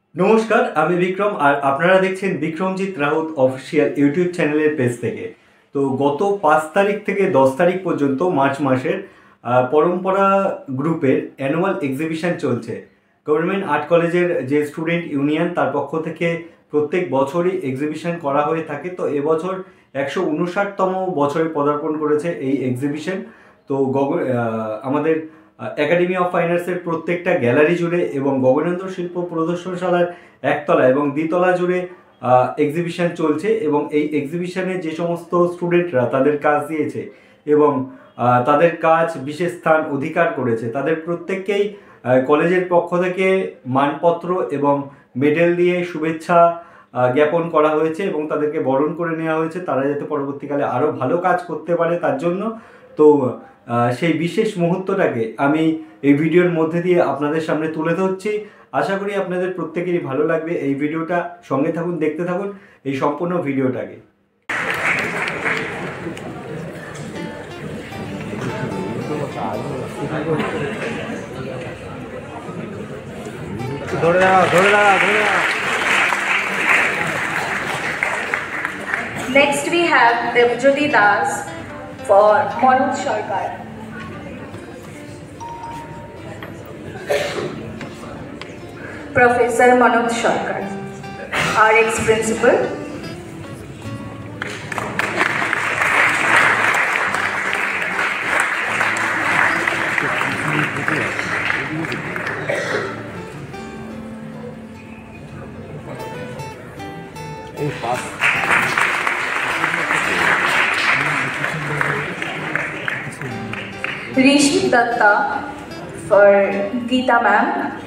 নমস্কার, আমি বিক্রম আর আপনারা দেখছেন বিক্রমজিৎ রাউত অফিসিয়াল ইউটিউব চ্যানেলের পেজ থেকে। তো গত 5 তারিখ থেকে 10 তারিখ পর্যন্ত মার্চ মাসের পরম্পরা গ্রুপের অ্যানুয়াল এক্সিবিশন চলছে। গভর্নমেন্ট আর্ট কলেজের যে স্টুডেন্ট ইউনিয়ন তার পক্ষ থেকে প্রত্যেক বছরই এক্সিবিশন করা হয়ে থাকে। তো এবছর 159তম বছরে পদার্পণ করেছে এই এক্সিবিশন। তো আমাদের একাডেমি অফ ফাইন আর্টসের প্রত্যেকটা গ্যালারি জুড়ে এবং গগনেন্দ্র শিল্প প্রদর্শনশালার একতলা এবং দ্বিতলা জুড়ে এক্সিবিশন চলছে। এবং এই এক্সিবিশনে যে সমস্ত স্টুডেন্টরা তাদের কাজ দিয়েছে এবং তাদের কাজ বিশেষ স্থান অধিকার করেছে তাদের প্রত্যেককেই কলেজের পক্ষ থেকে মানপত্র এবং মেডেল দিয়ে শুভেচ্ছা জ্ঞাপন করা হয়েছে এবং তাদেরকে বরণ করে নেওয়া হয়েছে তারা যাতে পরবর্তীকালে আরও ভালো কাজ করতে পারে তার জন্য। তো সেই বিশেষ মুহূর্তটাকে আমি এই ভিডিওর মধ্যে দিয়ে আপনাদের সামনে তুলে ধরছি। আশা করি আপনাদের প্রত্যেকেরই ভালো লাগবে এই ভিডিওটা। সঙ্গে থাকুন, দেখতে থাকুন এই সম্পূর্ণ ভিডিওটাকে। Next we have Devjyoti Das for Manoj Sarkar. Professor Manoj Sarkar, our ex-principal. Rishi Datta for Geeta ma'am.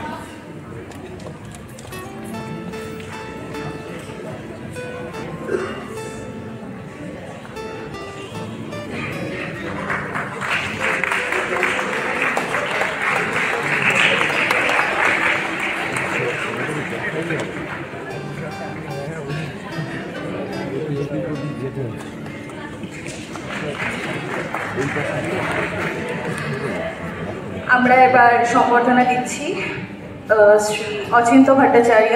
আমরা এবার সম্বর্ধনা দিচ্ছি শ্রী অচিন্ত ভট্টাচার্য।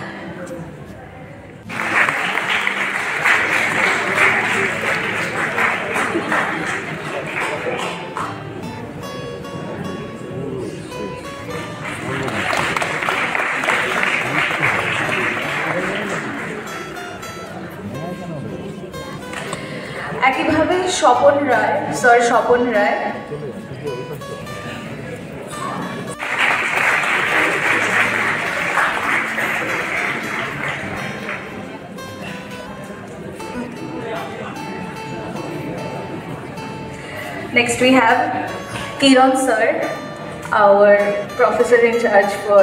একইভাবে Swapan Roy, sir Swapan Roy. Next we have Kiran sir, our professor in charge for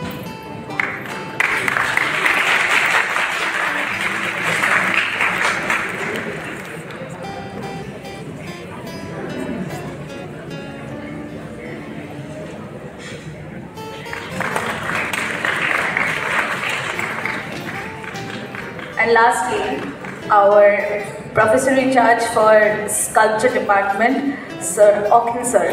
and lastly our professor in charge for sculpture department, Sir Akhil sir.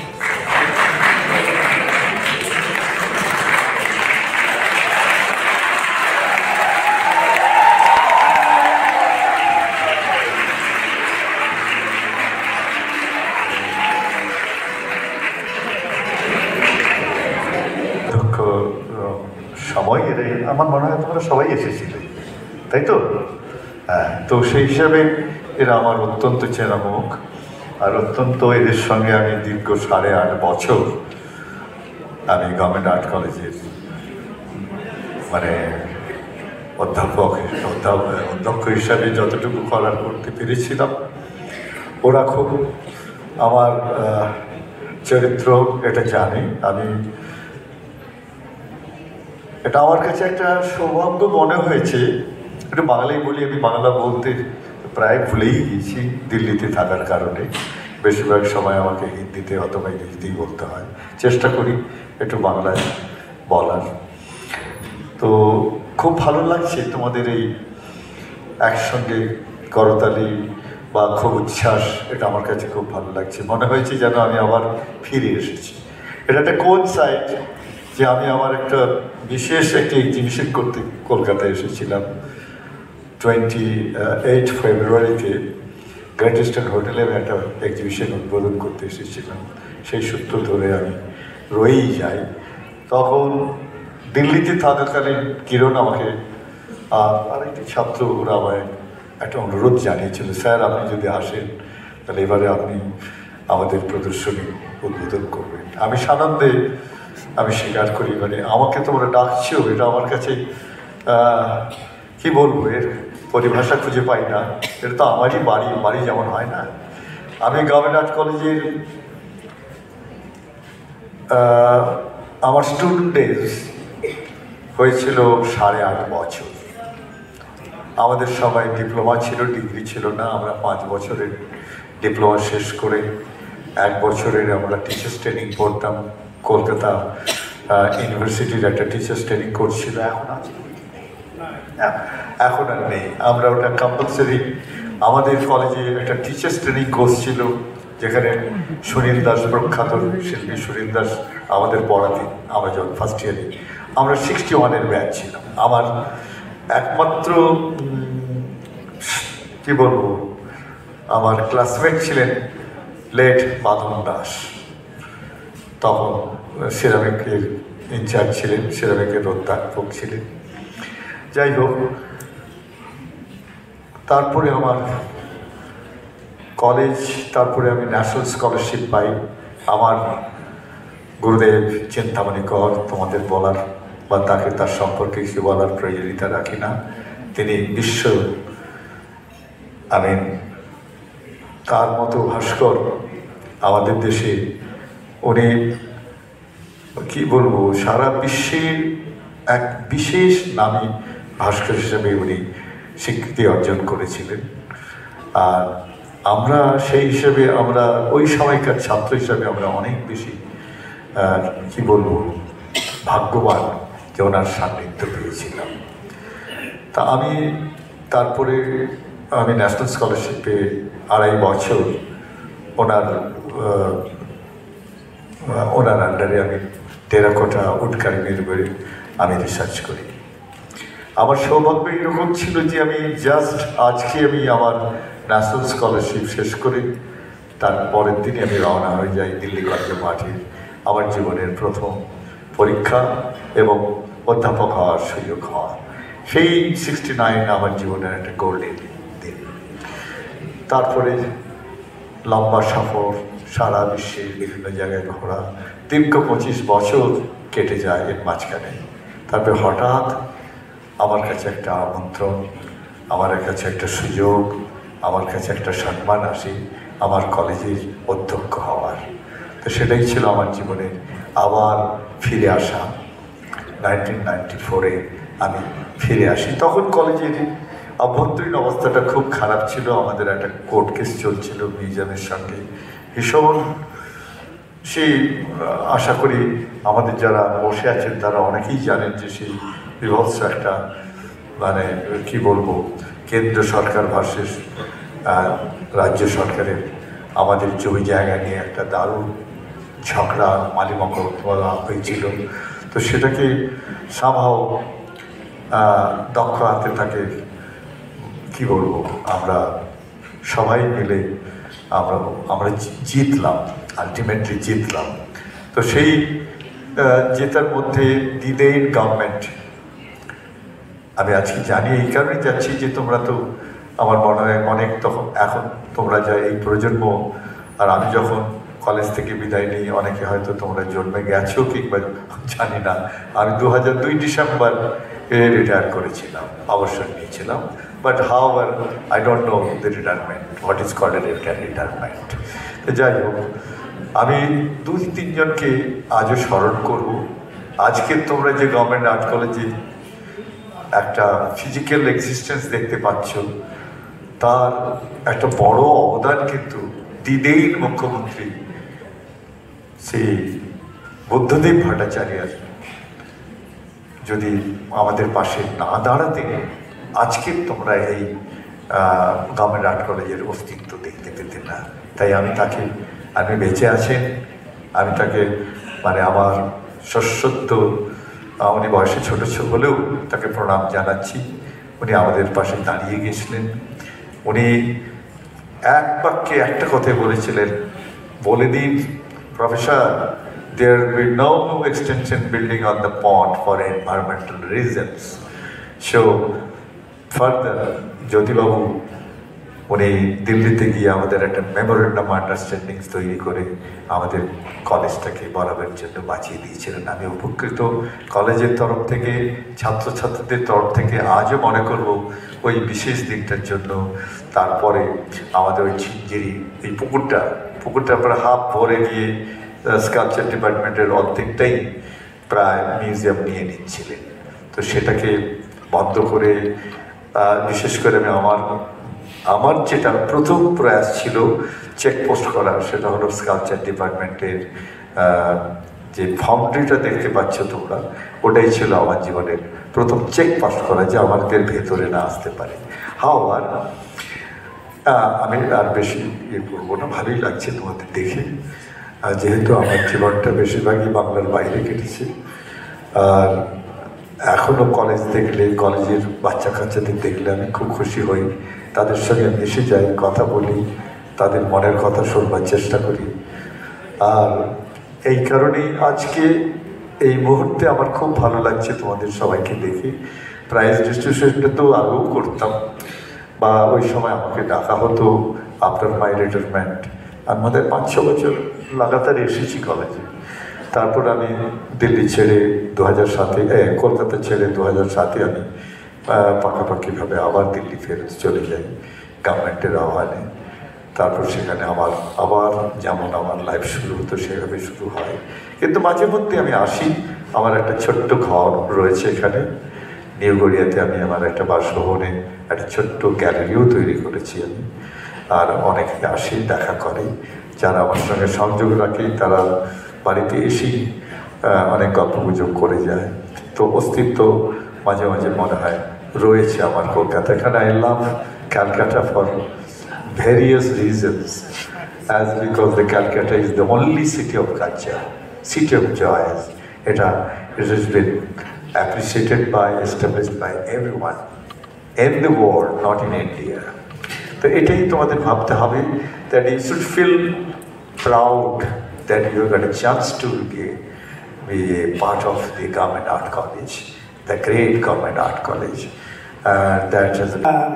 সময় আমার মনে হয় তোমরা সবাই এসেছিলে, তাই তো? হ্যাঁ, তো সেই হিসাবে এরা আমার অত্যন্ত চেনা মুখ আর অত্যন্ত এদের সঙ্গে আমি দীর্ঘ 8.5 বছর আমি গভর্নমেন্ট আর্ট কলেজের মানে অধ্যক্ষ হিসাবে যতটুকু করার করতে পেরেছিলাম। ওরা খুব আমার চরিত্র এটা জানে। এটা আমার কাছে একটা সৌভাগ্য মনে হয়েছে। একটু বাংলায় বলি, আমি বাংলা বলতে প্রায় ভুলেই গিয়েছি দিল্লিতে থাকার কারণে। বেশিরভাগ সময় আমাকে হিন্দিতে অথবা ইংরেজিতেই বলতে হয়। চেষ্টা করি একটু বাংলায় বলার। তো খুব ভালো লাগছে তোমাদের এই একসঙ্গে করতালি বা খুব উচ্ছ্বাস, এটা আমার কাছে খুব ভালো লাগছে। মনে হয়েছে যেন আমি আবার ফিরে এসেছি। এটা একটা কোন সাইড যে আমি আমার একটা বিশেষ একটা এক্সিবিশন করতে কলকাতায় এসেছিলাম 28 ফেব্রুয়ারিতে গ্রেট ইস্টার্ন হোটেলে আমি একটা এক্সিবিশন উদ্বোধন করতে এসেছিলাম। সেই সূত্র ধরে আমি রয়েই যাই। তখন দিল্লিতে থাকাকালীন কিরণ আমাকে আরেকটি ছাত্র ওরা আমায় একটা অনুরোধ জানিয়েছিল, স্যার আপনি যদি আসেন তাহলে এবারে আপনি আমাদের প্রদর্শনী উদ্বোধন করবেন। আমি সানন্দে আমি স্বীকার করি, মানে আমাকে তোমরা ডাকছো, এটা আমার কাছে কি বলবো, এর পরিভাষা খুঁজে পাই না। এটা তো আমারই বাড়ি যেমন হয় না। আমি গভর্নমেন্ট আর্ট কলেজের আমার স্টুডেন্ট ডেজ হয়েছিল 8.5 বছর। আমাদের সবাই ডিপ্লোমা ছিল, ডিগ্রি ছিল না। আমরা 5 বছরের ডিপ্লোমা শেষ করে 1 বছরের আমরা টিচার্স ট্রেনিং পড়তাম। কলকাতা ইউনিভার্সিটির একটা টিচার্স ট্রেনিং করছিল, এখন আছে, এখন আর নেই। আমরা ওটা কম্পালসারি, আমাদের কলেজে একটা টিচার্স ট্রেনিং কোর্স ছিল যেখানে সুনীল দাস, প্রখ্যাত শিল্পী সুনীল দাস আমাদের পড়াতেন। আমরা যখন ফার্স্ট ইয়ারে, আমরা 61-এর ব্যাচ ছিলাম। আমার একমাত্র কি বলবো, আমার ক্লাসমেট ছিলেন লেট মাধব দাস, তখন সিরামিকের ইনচার্জ ছিলেন, সিরামিকের অধ্যাপক ছিলেন। যাই হোক, তারপরে আমার কলেজ, তারপরে আমি ন্যাশনাল স্কলারশিপ পাই। আমার গুরুদেব চিন্তামণি কর, তোমাদের বলার বা তাকে তার সম্পর্কে কিছু বলার প্রয়োজনীয়তা রাখি না। তিনি বিশ্ব, আমি তার মতো ভাস্কর আমাদের দেশে, উনি কি বলবো, সারা বিশ্বের এক বিশেষ নামী ভাস্কর হিসেবে উনি স্বীকৃতি অর্জন করেছিলেন। আর আমরা সেই হিসেবে, আমরা ওই সময়কার ছাত্র হিসাবে আমরা অনেক বেশি কি বলবো ভাগ্যবান যে ওনার সান্নিধ্য পেয়েছিলাম। তা আমি তারপরে আমি ন্যাশনাল স্কলারশিপে 2.5 বছর ওনার আন্ডারে আমি টেরাকোটা উড কারিগরি আমি রিসার্চ করি। আমার সৌভাগ্য এরকম ছিল যে আমি জাস্ট আজকে আমি আমার ন্যাশনাল স্কলারশিপ শেষ করে তার পরের দিনে আমি রওনা হয়ে যাই দিল্লি কলেজে মাঠে। আমার জীবনের প্রথম পরীক্ষা এবং অধ্যাপক হওয়ার সুযোগ হওয়া, সেই 69 আমার জীবনের একটা গোল্ডেন দিন। তারপরে লম্বা সফর, সারা বিশ্বের বিভিন্ন জায়গায় ঘোরা, দীর্ঘ 25 বছর কেটে যায় এর মাঝখানে। তারপরে হঠাৎ আমার কাছে একটা আমন্ত্রণ, আমার কাছে একটা সুযোগ, আমার কাছে একটা সম্মান আসে আমার কলেজের অধ্যক্ষ হওয়ার। তো সেটাই ছিল আমার জীবনে আবার ফিরে আসা। 1994-এ আমি ফিরে আসি। তখন কলেজের অভ্যন্তরীণ অবস্থাটা খুব খারাপ ছিল। আমাদের একটা কোর্ট কেস চলছিল মিউজিয়ামের সঙ্গে, ভীষণ সেই, আশা করি আমাদের যারা বসে আছেন তারা অনেকেই জানেন যে সেই বিভৎস একটা, মানে কি বলবো, কেন্দ্র সরকার ভার্সেস রাজ্য সরকারের আমাদের জমি জায়গা নিয়ে একটা দারুণ ঝগড়া মালিমকলা হয়েছিল। তো সেটাকে সামহাও দক্ষ হাতে থাকে, কি বলবো, আমরা সবাই মিলে আমরা জিতলাম, আলটিমেটলি জিতলাম। তো সেই জেতার মধ্যে দিদেন গভর্নমেন্ট, আমি আজকে জানি এই কারণে যাচ্ছি যে তোমরা তো আমার মনে হয় অনেক, তখন এখন তোমরা যা এই প্রজন্ম, আর আমি যখন কলেজ থেকে বিদায় নিই অনেকে হয়তো তোমরা জন্মে গেছো কিংবা জানি না। আমি 2002 ডিসেম্বর রিটায়ার করেছিলাম, অবসর নিয়েছিলাম। But however I don't know the retirement, what is called a retirement. তো যাই হোক, আমি 2-3 জনকে আজও স্মরণ করব। আজকে তোমরা যে গভর্নমেন্ট আর্ট কলেজে একটা ফিজিক্যাল এক্সিস্টেন্স দেখতে পাচ্ছ, তার একটা বড় অবদান কিন্তু দিদেন মুখ্যমন্ত্রী সেই বুদ্ধদেব ভট্টাচার্যের যদি আমাদের পাশে না দাঁড়াতে আজকে তোমরা এই গভর্নমেন্ট আর্ট কলেজের অস্তিত্ব দেখতে পেতে না। তাই আমি বেঁচে আছেন, আমি তাকে, মানে আমার সশ্রদ্ধ, উনি বয়সে ছোট হলেও তাকে প্রণাম জানাচ্ছি। উনি আমাদের পাশে দাঁড়িয়ে গেছিলেন। উনি এক বাক্যে একটা কথাই বলেছিলেন, বলে দিন professor, there will be no extension building on the pond for environmental reasons. So further, জ্যোতিবাবু উনি দিল্লিতে গিয়ে আমাদের একটা মেমোরেন্ডাম আন্ডারস্ট্যান্ডিং তৈরি করে আমাদের কলেজটাকে বরাবরের জন্য বাঁচিয়ে দিয়েছিলেন। আমি উপকৃত, কলেজের তরফ থেকে, ছাত্রছাত্রীদের তরফ থেকে আজও মনে করব ওই বিশেষ দিনটার জন্য। তারপরে আমাদের ওই ঝিঞ্জিরি, এই পুকুরটা প্রায় হাফ ভরে গিয়ে স্কাল্পচার ডিপার্টমেন্টের অর্ধেকটাই প্রায় মিউজিয়াম নিয়ে নিচ্ছিলেন। তো সেটাকে বন্ধ করে, বিশেষ করে আমি আমার যেটা প্রথম প্রয়াস ছিল চেকপোস্ট করার, সেটা হলো স্কাল্পচার ডিপার্টমেন্টের যে ফাউন্ডারিটা দেখতে পাচ্ছ তোমরা, ওটাই ছিল আমার জীবনের প্রথম চেকপোস্ট করা, যে আমাদের ভেতরে না আসতে পারে। আর আমি আর বেশি করবো না, ভালোই লাগছে তোমাদের দেখে। যেহেতু আমার জীবনটা বেশিরভাগই বাংলার বাইরে কেটেছে, আর এখনও কলেজ দেখলে, কলেজের বাচ্চা কাচ্চাদের দেখলে আমি খুব খুশি হই। তাদের সঙ্গে মিশে যাই, কথা বলি, তাদের মনের কথা শুনবার চেষ্টা করি। আর এই কারণেই আজকে এই মুহূর্তে আমার খুব ভালো লাগছে তোমাদের সবাইকে দেখে। প্রাইজ ডিস্ট্রিবিউশনটা তো আগেও করতাম, বা ওই সময় আমাকে ডাকা হতো আফটার মাই রিটায়ারমেন্ট। আমাদের 5-6 বছর লাগাতার এসেছি কলেজে। তারপর আমি দিল্লি ছেড়ে 2007-এ, কলকাতা ছেড়ে 2007-এ আমি পাকাপাকিভাবে আবার দিল্লি ফেরত চলে যাই গভর্নমেন্টের আহ্বানে। তারপর সেখানে আবার যেমন আমার লাইফ শুরু হতো সেভাবে শুরু হয়। কিন্তু মাঝে মধ্যে আমি আসি। আমার একটা ছোট্ট ঘর রয়েছে এখানে নিউ গড়িয়াতে। আমি আমার একটা বাসভবনে একটা ছোট্ট গ্যালারিও তৈরি করেছি আমি। আর অনেকে আসি, দেখা করে, যারা আমার সঙ্গে সংযোগ রাখে তারা বাড়িতে এসেই অনেক গল্পগুজব করে যায়। তো অস্তিত্ব মাঝে মাঝে মনে হয় রয়েছে আমার কলকাতা। এখানে I love Calcutta for various reasons, as because the Calcutta is the only city of culture, city of joys. It has been appreciated by, established by everyone in the world, not in India. So এটাই তোমাদের ভাবতে হবে, that you should feel proud that you got a chance to be a part of the Government Art College, the great Government Art College. That is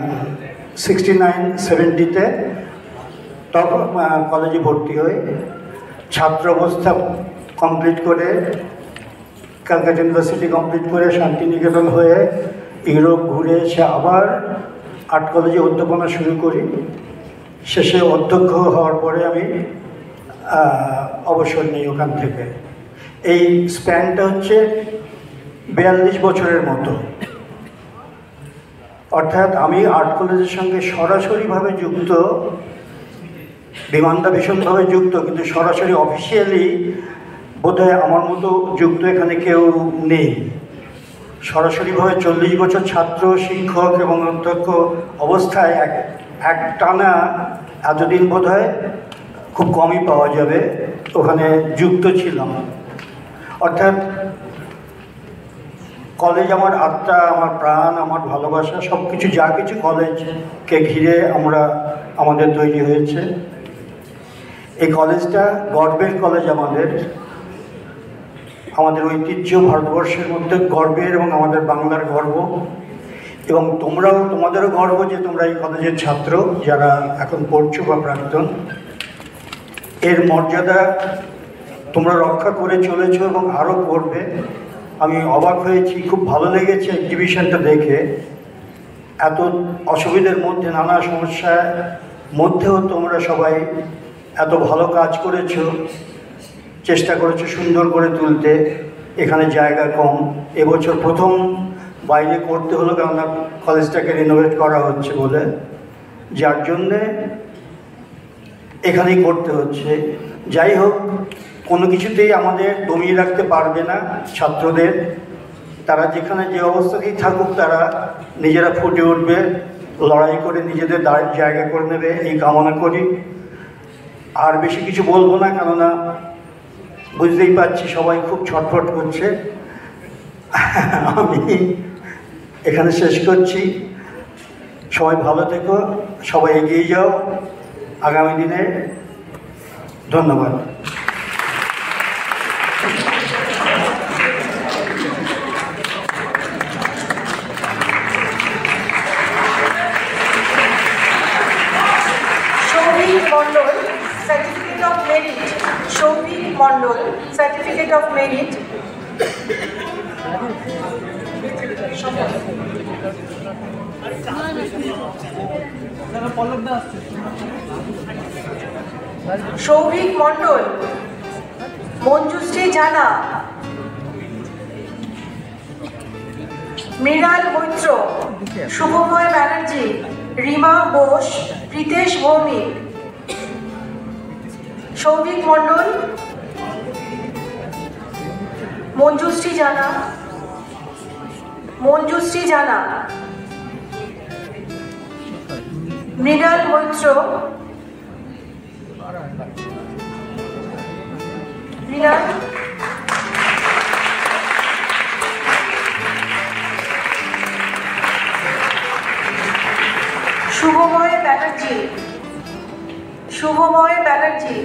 69-70-তে তখন কলেজে ভর্তি হয়ে ছাত্র অবস্থা কমপ্লিট করে, ক্যালকাটা ইউনিভার্সিটি কমপ্লিট করে, শান্তিনিকেতন হয়ে ইউরোপ ঘুরে এসে আবার আর্ট কলেজে অধ্যাপনা শুরু করি। শেষে অধ্যক্ষ হওয়ার পরে আমি অবসর নিই ওখান থেকে। এই স্প্যানটা হচ্ছে 42 বছরের মতো। অর্থাৎ আমি আর্ট কলেজের সঙ্গে সরাসরিভাবে যুক্ত, বিমানটা ভীষণভাবে যুক্ত, কিন্তু সরাসরি অফিসিয়ালি বোধহয় আমার মতো যুক্ত এখানে কেউ নেই। সরাসরিভাবে 40 বছর ছাত্র, শিক্ষক এবং অধ্যক্ষ অবস্থায় এক টানা এতদিন বোধহয় খুব কমই পাওয়া যাবে ওখানে যুক্ত ছিলাম। অর্থাৎ কলেজ আমার আত্মা, আমার প্রাণ, আমার ভালোবাসা, সব কিছু, যা কিছু কলেজকে ঘিরে আমাদের তৈরি হয়েছে। এই কলেজটা গর্বের কলেজ আমাদের ঐতিহ্য, ভারতবর্ষের মধ্যে গর্বের, এবং আমাদের বাংলার গর্ব। এবং তোমাদেরও গর্ব যে তোমরা এই কলেজের ছাত্র, যারা এখন পড়ছো বা প্রাক্তন। এর মর্যাদা তোমরা রক্ষা করে চলেছো এবং আরও করবে। আমি অবাক হয়েছি, খুব ভালো লেগেছে এক্সিবিশনটা দেখে। এত অসুবিধার মধ্যে, নানা সমস্যার মধ্যেও তোমরা সবাই এত ভালো কাজ করেছো, চেষ্টা করেছো সুন্দর করে তুলতে। এখানে জায়গা কম, এবছর প্রথম বাইরে করতে হলো, কেননা কলেজটাকে রিনোভেট করা হচ্ছে বলে, যার জন্যে এখানেই করতে হচ্ছে। যাই হোক, কোনো কিছুতেই আমাদের দমিয়ে রাখতে পারবে না ছাত্রদের। তারা যেখানে যে অবস্থাতেই থাকুক, তারা নিজেরা ফুটে উঠবে, লড়াই করে নিজেদের জায়গা করে নেবে, এই কামনা করি। আর বেশি কিছু বলবো না, কেননা বুঝতেই পারছি সবাই খুব ছটফট করছে। আমি এখানে শেষ করছি। সবাই ভালো থেকো, সবাই এগিয়ে যাও আগামী দিনে। ধন্যবাদ। Shobhik Mondol, Certificate of Merit. Shobhik Mondol, Certificate of Merit. Shobhik Mondol, Monjushree Jana, Mrinal Maitra, Shubhamoy Banerjee, Rima Bose, Pritesh Bhowmik. Souvik মণ্ডল, মঞ্জুশ্রী জানা, মৃণাল মৈত্র, মৃণাল, শুভময় ব্যানার্জি,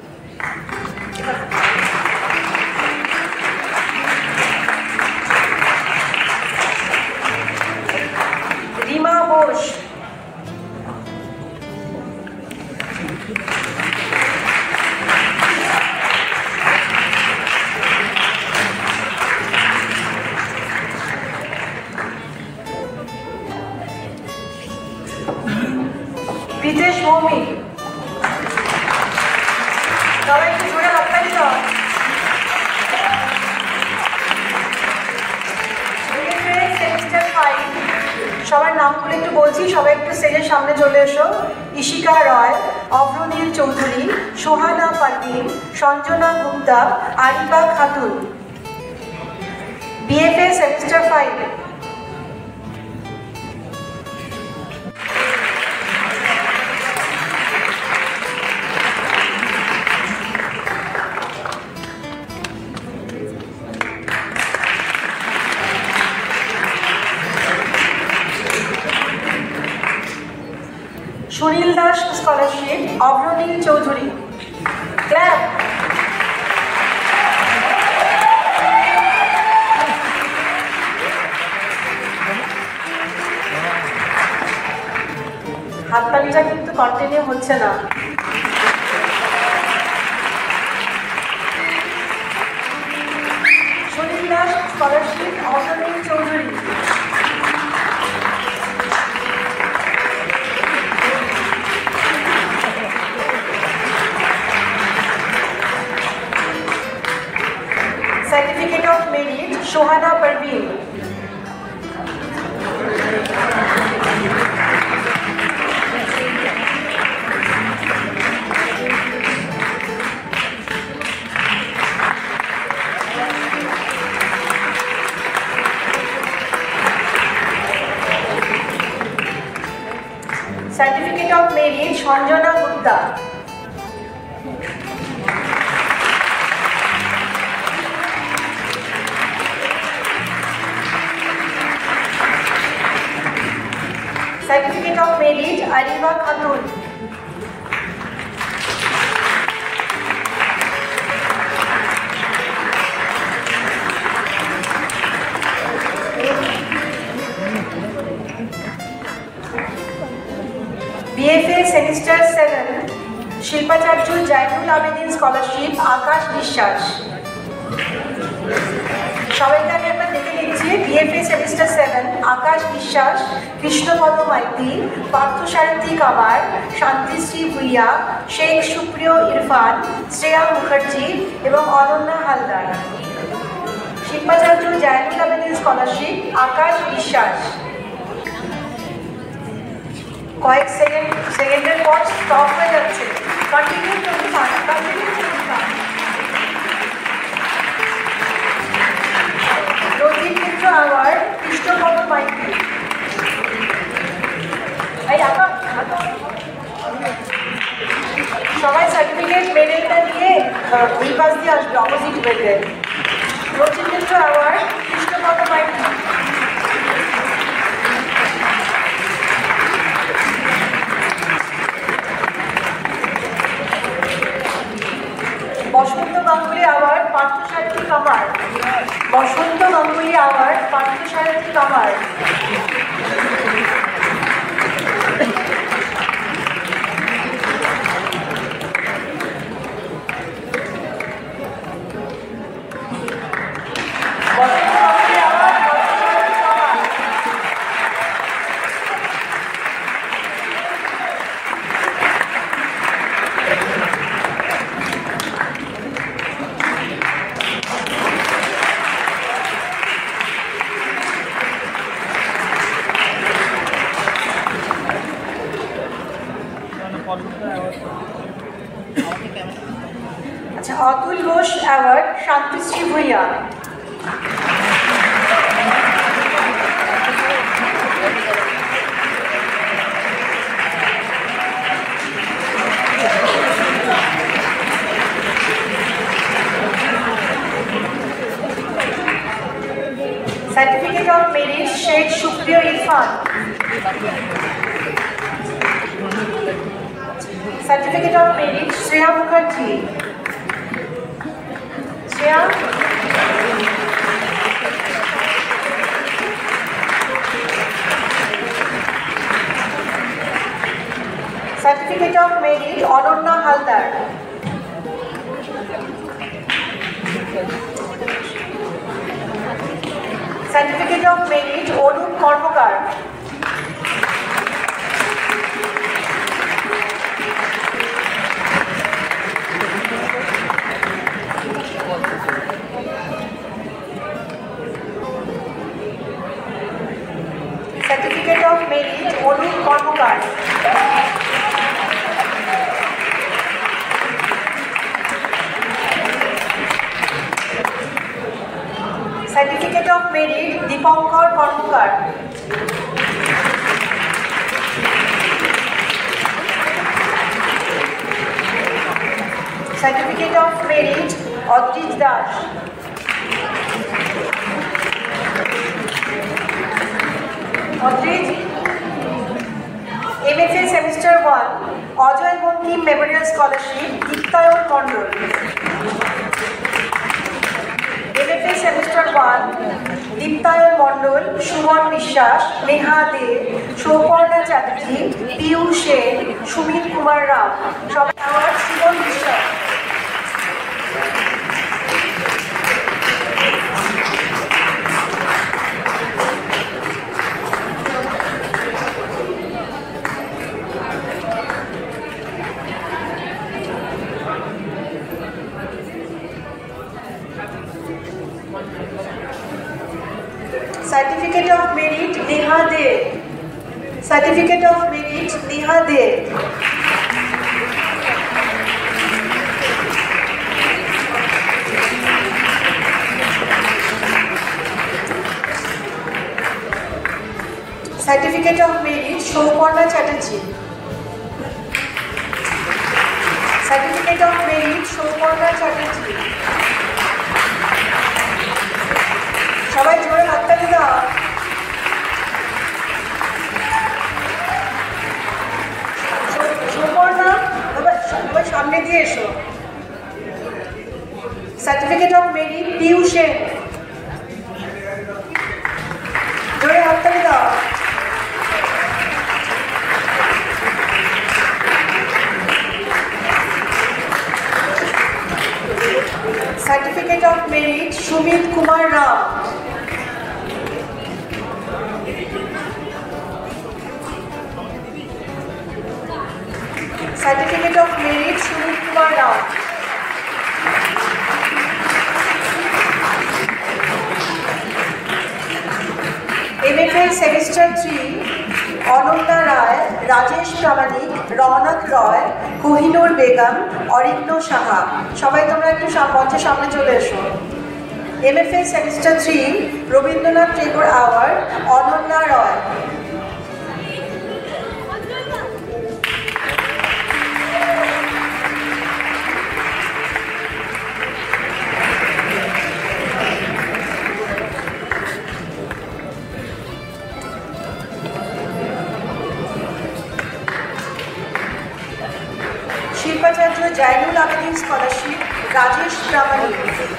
রিমা বোস, প্রীতেশ ভৌমিক। সবাই একটু জোরে হাততালি দাও। সেমিস্টার 5 সবার নামগুলো একটু বলছি, সবাই একটু স্টেজের সামনে চলে এসো। Ishika Roy, Abhranil Chowdhury, Sohana Parveen, Sanjana Gupta, Arifa Khatun. BFA semester 5। Sunil Das scholarship, Abhranil Chowdhury. Clap. হাততালিটা কিন্তু কন্টিনিউ হচ্ছে না। Sunil Das scholarship, Abhranil Chowdhury. Certificate of Merit, Shohana Parveen. Certificate of Merit, Sanjana Gupta. Certificate of Merit, Arifa Khatun. BFA Semester 7, Shilpacharya Jainul Abedin Scholarship, Akash Bishwas. সবাইকে আমি একবার দেখে নিচ্ছি। বিএফএ সেমিস্টার 7, আকাশ বিশ্বাস, কৃষ্ণপদ মাইতি, পার্থসারথী কামার, শান্তিশ্রী ভুইয়া, শেখ সুপ্রিয় ইরফান, শ্রেয়া মুখার্জি এবং অনন্যা হালদার। শিল্পাচার্য জাইনুল আবেদিন স্কলারশিপ, আকাশ বিশ্বাস। কয়েক সেকেন্ডের পর স্টপ হয়ে যাচ্ছে। কন্টিনিউ করতে পারেন, কন্টিনিউ করতে পারেন। রতিমিত্র আওয়ার্ড, কৃষ্ণপদ মাইতি। সবাই সার্টিফিকেট মেডেলটা দিয়ে এই পাশ দিয়ে আসবে অপোজিট ওয়েতে। Rachitendra award Krishnapada Maity. Basanta Ganguly award Parthasarathi Kamar. Basanta Ganguly award Parthasarathi Kamar. আচ্ছা, Atul Ghosh award Shantishree Bhuiyan. Certificate of merit Sheikh Supriyo Irfan. Certificate of merit Shreya Mukherjee. Shreya. Certificate of merit Ananya Haldar. Certificate of merit Anup Karmakar. Certificate of merit Anup Karmakar. Certificate of merit Dipankar Karmakar. Certificate of merit Adrij Das. Adrij. MFA semester 1 Ajay Bankim memorial scholarship দীপ্তায়ন Mondal. MFA semester 1 Diptayan Mondal, Suman Biswas, Neha দে, সৌপর্ণা চ্যাটার্জি, পিউ সেন, সুমিত কুমার রাম। সবাই award Suman বিশ্বাস। Certificate of Merit Neha De. Certificate of Merit Neha De. Certificate of Merit Shobhana Chatterjee. Certificate of Merit Shobhana Chatterjee. সবাই জোরে হাততালি দাও। সুপর্ণা, সবাই সামনে দিয়ে এসো। Certificate of merit Piu Sen. জোরে হাততালি দাও। Certificate of merit Sumit Kumar Ram. Certificate of Merit Sumit Kumar Rao. MFA Semester 3 Ananya Roy, Rajesh Pramanik, Raunak Roy, Kohinoor Begum, Aritya Saha. সবাই তোমরা একটু মঞ্চের সামনে চলে এসো। MFA Semester 3 Rabindranath Tagore award Ananya Roy. Abedin scholarship Rajesh Pramanik.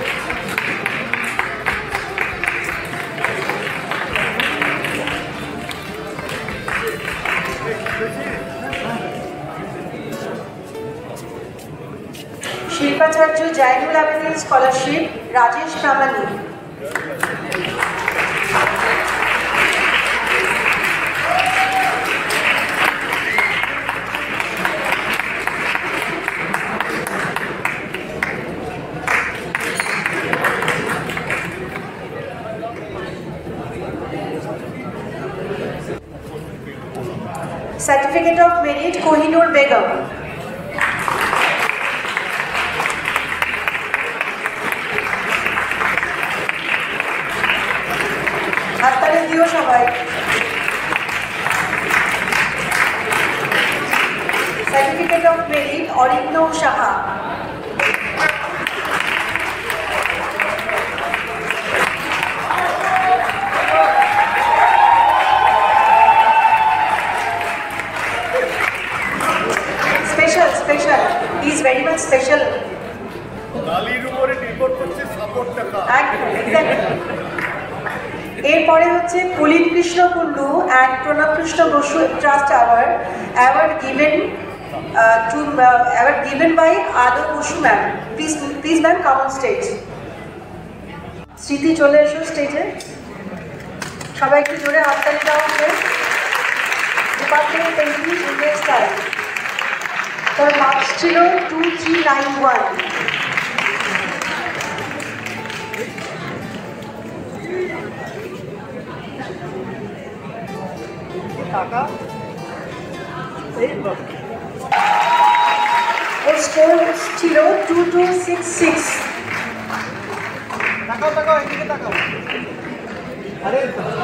Shilpacharya Zainul Abedin scholarship Rajesh Pramanik. Certificate of Merit Kohinoor Begum। হাততালি দিও সবাই। Certificate of Merit Arindam Saha. Special. He is very much special. এরপরে হচ্ছে Pulin Krishna Kundu and Pranab Krishna Basu trust award given by Adar Basu ma'am. Please ma'am come on stage. Smriti চলে এসো স্টেজে। সবাই একটু জোরে হাততালি দেওয়া হবে। Department painting Indian style. তার মার্কস ছিল 2391। ওর স্কোর ছিল 2266। তাকাও এদিকে তাকাও। আরে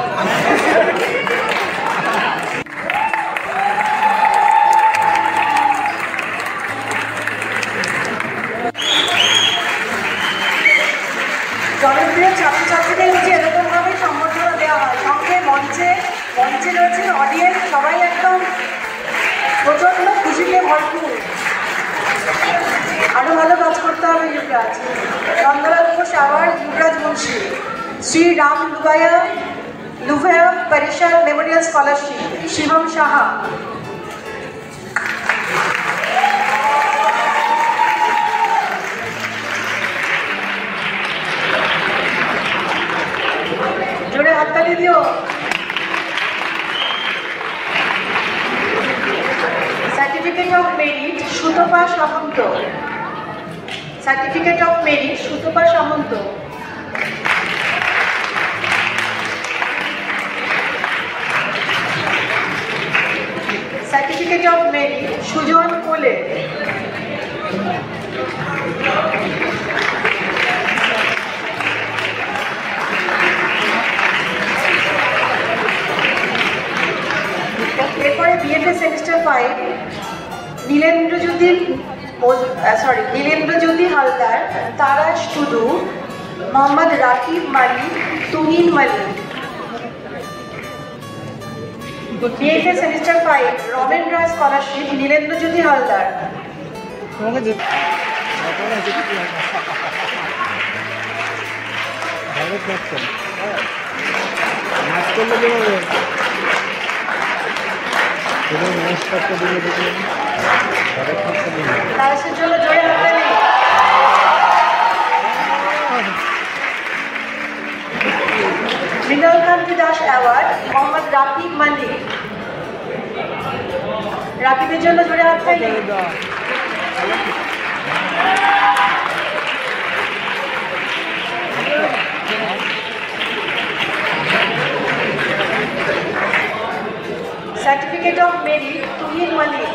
জনপ্রিয় ছাত্রছাত্রীদের হচ্ছে এরকমভাবেই সম্বর্ধনা দেওয়া হয়। সঙ্গে মঞ্চে রয়েছে অডিয়েন্স, সবাই একদম প্রচণ্ড খুশিতে ভরপুর। আরও ভালো কাজ করতে হবে Yuvraj. Nandalal Ghosh award Yuvraj Munshi. Shri Ram Luvaya Parisar memorial scholarship Shivam Saha. জোরে হাততালি দিও। Certificate of merit Sutapa Samanta. Certificate of merit Sutapa Samanta. Certificate of merit Sujan Kole. এরপরে BFA semester 5 Nilendrajyoti Haldar, Tarash Tudu, Mohammad Rakib Malik, Tuhin Malik. BFA semester 5 Ramen Roy scholarship Nilendrajyoti Haldar. তারাশের জন্য জোরে হাততালি। মৃণালকান্তি দাস অ্যাওয়ার্ড মোহাম্মদ রাকিব মালিক। রাকিবের জন্য জোরে হাততালি। Certificate of merit Tuhin Malik.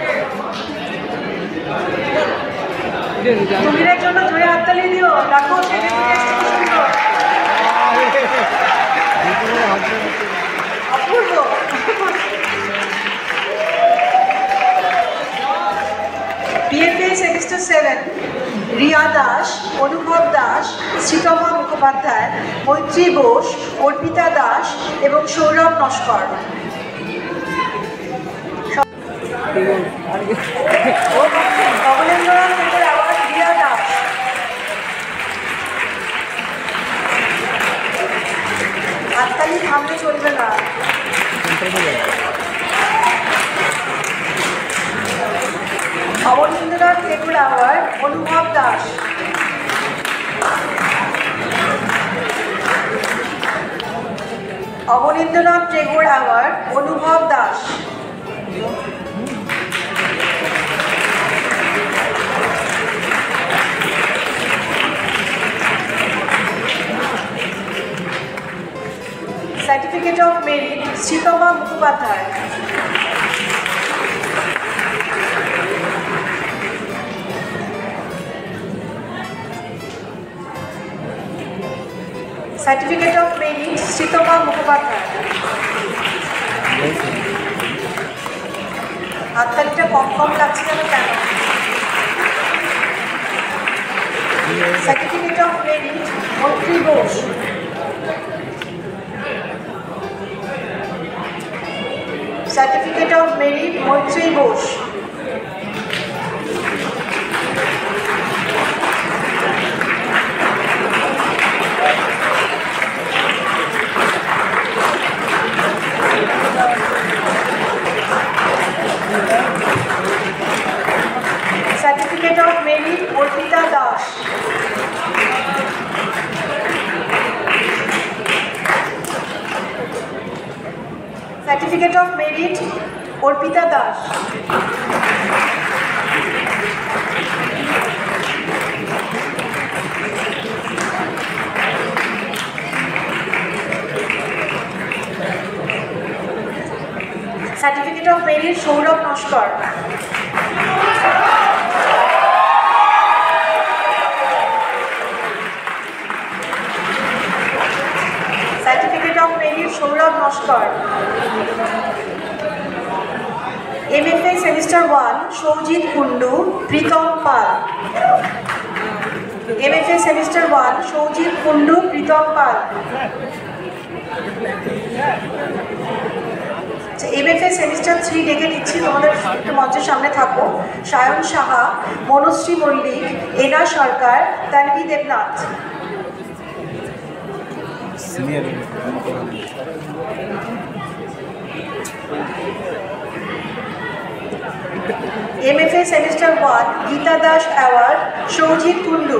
তুহিনের জন্য জোরে হাততালি দিও। রাখো অপূর্ব। বিএফএ সেমিস্টার 7 রিয়া দাস, অনুভব দাস, শ্রীতমা মুখোপাধ্যায়, মৈত্রী ঘোষ, অর্পিতা দাস এবং সৌরভ নস্কর। অবলেন্দ্রনাথ হাততালি থামলে চলবে না। Abanindranath Tagore award Anubhav Das. Abanindranath Tagore award Anubhav Das. Certificate of merit Sreetama Mukhopadhyay. Certificate of merit Sreetama Mukhopadhyay. হাততালিটা কম কম লাগছে যেন কেন? Certificate of merit Maitri Ghosh. Certificate of merit Maitri Ghosh. Certificate of merit Arpita Das. Certificate of merit Arpita Das. Certificate of merit Sourav Naskar. Certificate of merit Sourav Naskar. MFA semester 1 Soujit Kundu Pritam Pal. MFA semester 1 Soujit Kundu Pritam Pal. MFA semester 3 ডেকে নিচ্ছি, তোমাদের একটু মঞ্চের সামনে থাকো। Sayan Saha, Monoshree Mallick, Ena Sarkar, Tanvi Debnath. MFA semester 1 Gita Das award Soujit Kundu.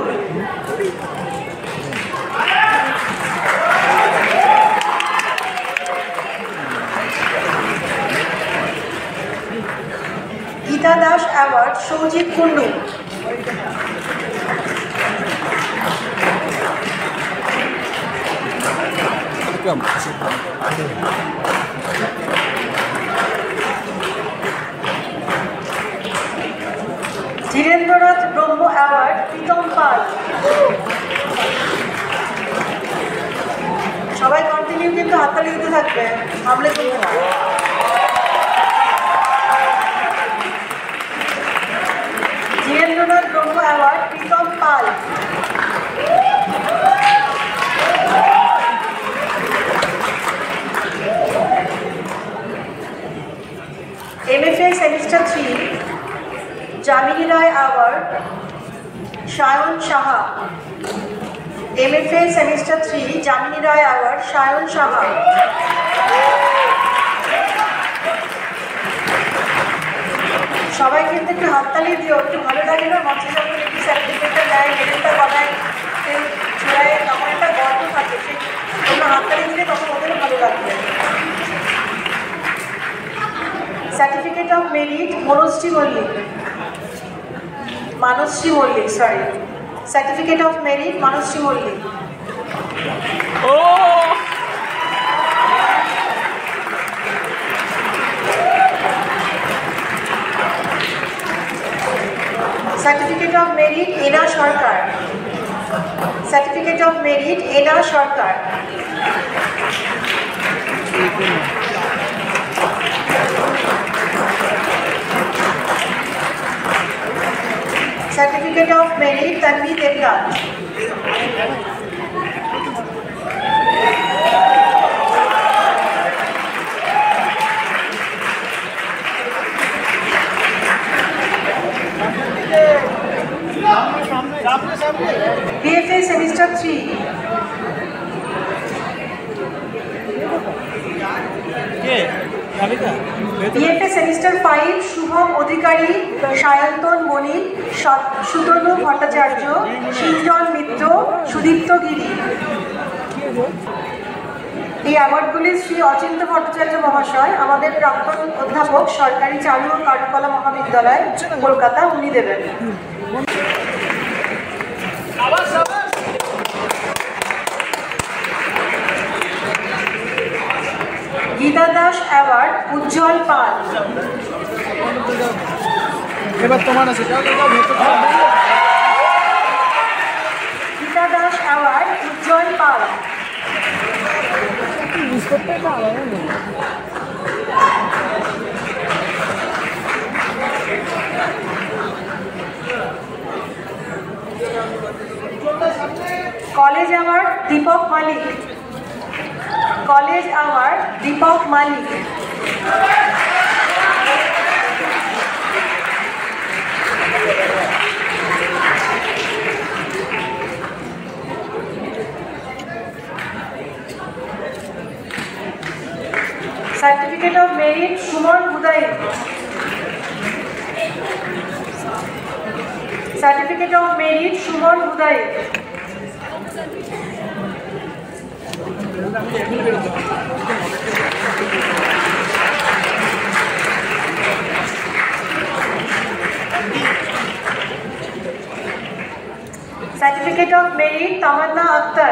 Gita Das award Soujit Kundu. Dhirendranath Brahma award Pritam পাল। সবাই কন্টিনিউ কিন্তু হাততালি দিতে থাকবে, আমলে চলবে না। Dhirendranath Brahma award Pritam Pal. MFA semester 3 Jamini Roy award Sayan Saha. MFA semester 3 Jamini Roy award Sayan Saha. সবাই কিন্তু একটু হাততালি দিও, একটু ভালো লাগে না? মঞ্চে যখন একটু সার্টিফিকেটটা দেয়, মেডেলটা বানায়, চূড়ায় তখন একটা গর্ব থাকে, সে তোমরা হাততালি দিলে তখন ওদেরও ভালো লাগবে। Certificate of merit Monoshree Mallick, Manashree Mallick, sorry, certificate of merit Manashree Mallick. Certificate of merit Ena Sarkar. Certificate of merit Ena Sarkar. Certificate of merit Tanvi Debnath. BFA semester 3 BFA semester 5 Shubham Adhikari, Sayantan Banik, Sutanu Bhattacharya, Sinjan Mitra, Sudipta Giri. এই অ্যাওয়ার্ডগুলি শ্রী অচিন্ত ভট্টাচার্য মহাশয়, আমাদের প্রাক্তন অধ্যাপক, সরকারি চারু ও কারুকলা মহাবিদ্যালয়, কলকাতা, উনি দেবেন। গীতা দাস অ্যাওয়ার্ড উজ্জ্বল পাল। এবার তোমার আছে, Gita Das award Ujjwal Pal. College award Dipak Malik. College award Dipak Malik. Certificate of merit Suman Uday. Certificate of merit Suman Uday. Certificate of merit Tamanna Akhtar.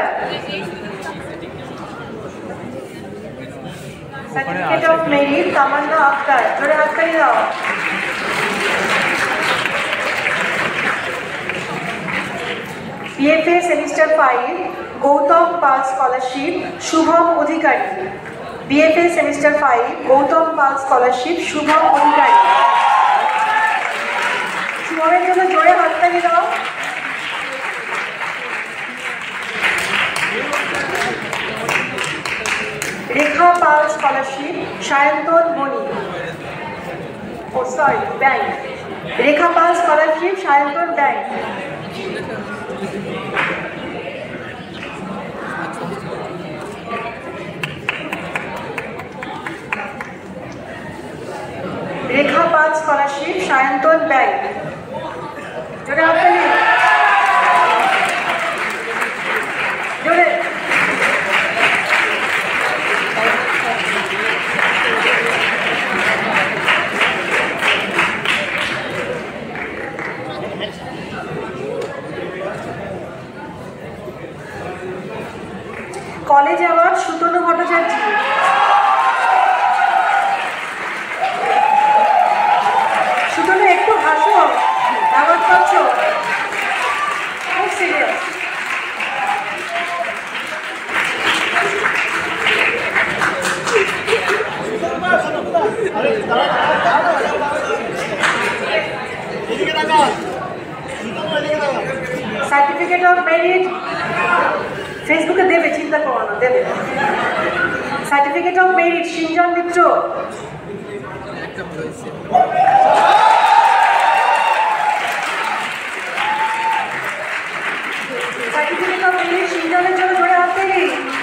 Certificate of merit Tamanna Akhtar, জোরে হাততালি দাও। BFA semester 5 Gautam Pal scholarship Shubham Adhikari. BFA semester 5 Gautam Pal scholarship Shubham Adhikari. শুভমের জন্য জোরে হাততালি দাও। রেখা পাল স্কলারশিপ সায়ন্তন বণিক। ও sorry, Bank. Rekha Pal scholarship Sayantan Bank. Rekha Pal scholarship Sayantan Bank, জোরে হাততালি। জোরে। College award Sutanu Bhattacharya. সুতনু একটু হাসো, অ্যাওয়ার্ড পাচ্ছ, খুব সিরিয়াস। সার্টিফিকেট অফ মেরিট ফেসবুকে দেবে, চিন্তা করো না, দেবে। Certificate of merit Sinjan Mitra. Certificate of merit সিঞ্জনের জন্য ধরে হাততালি।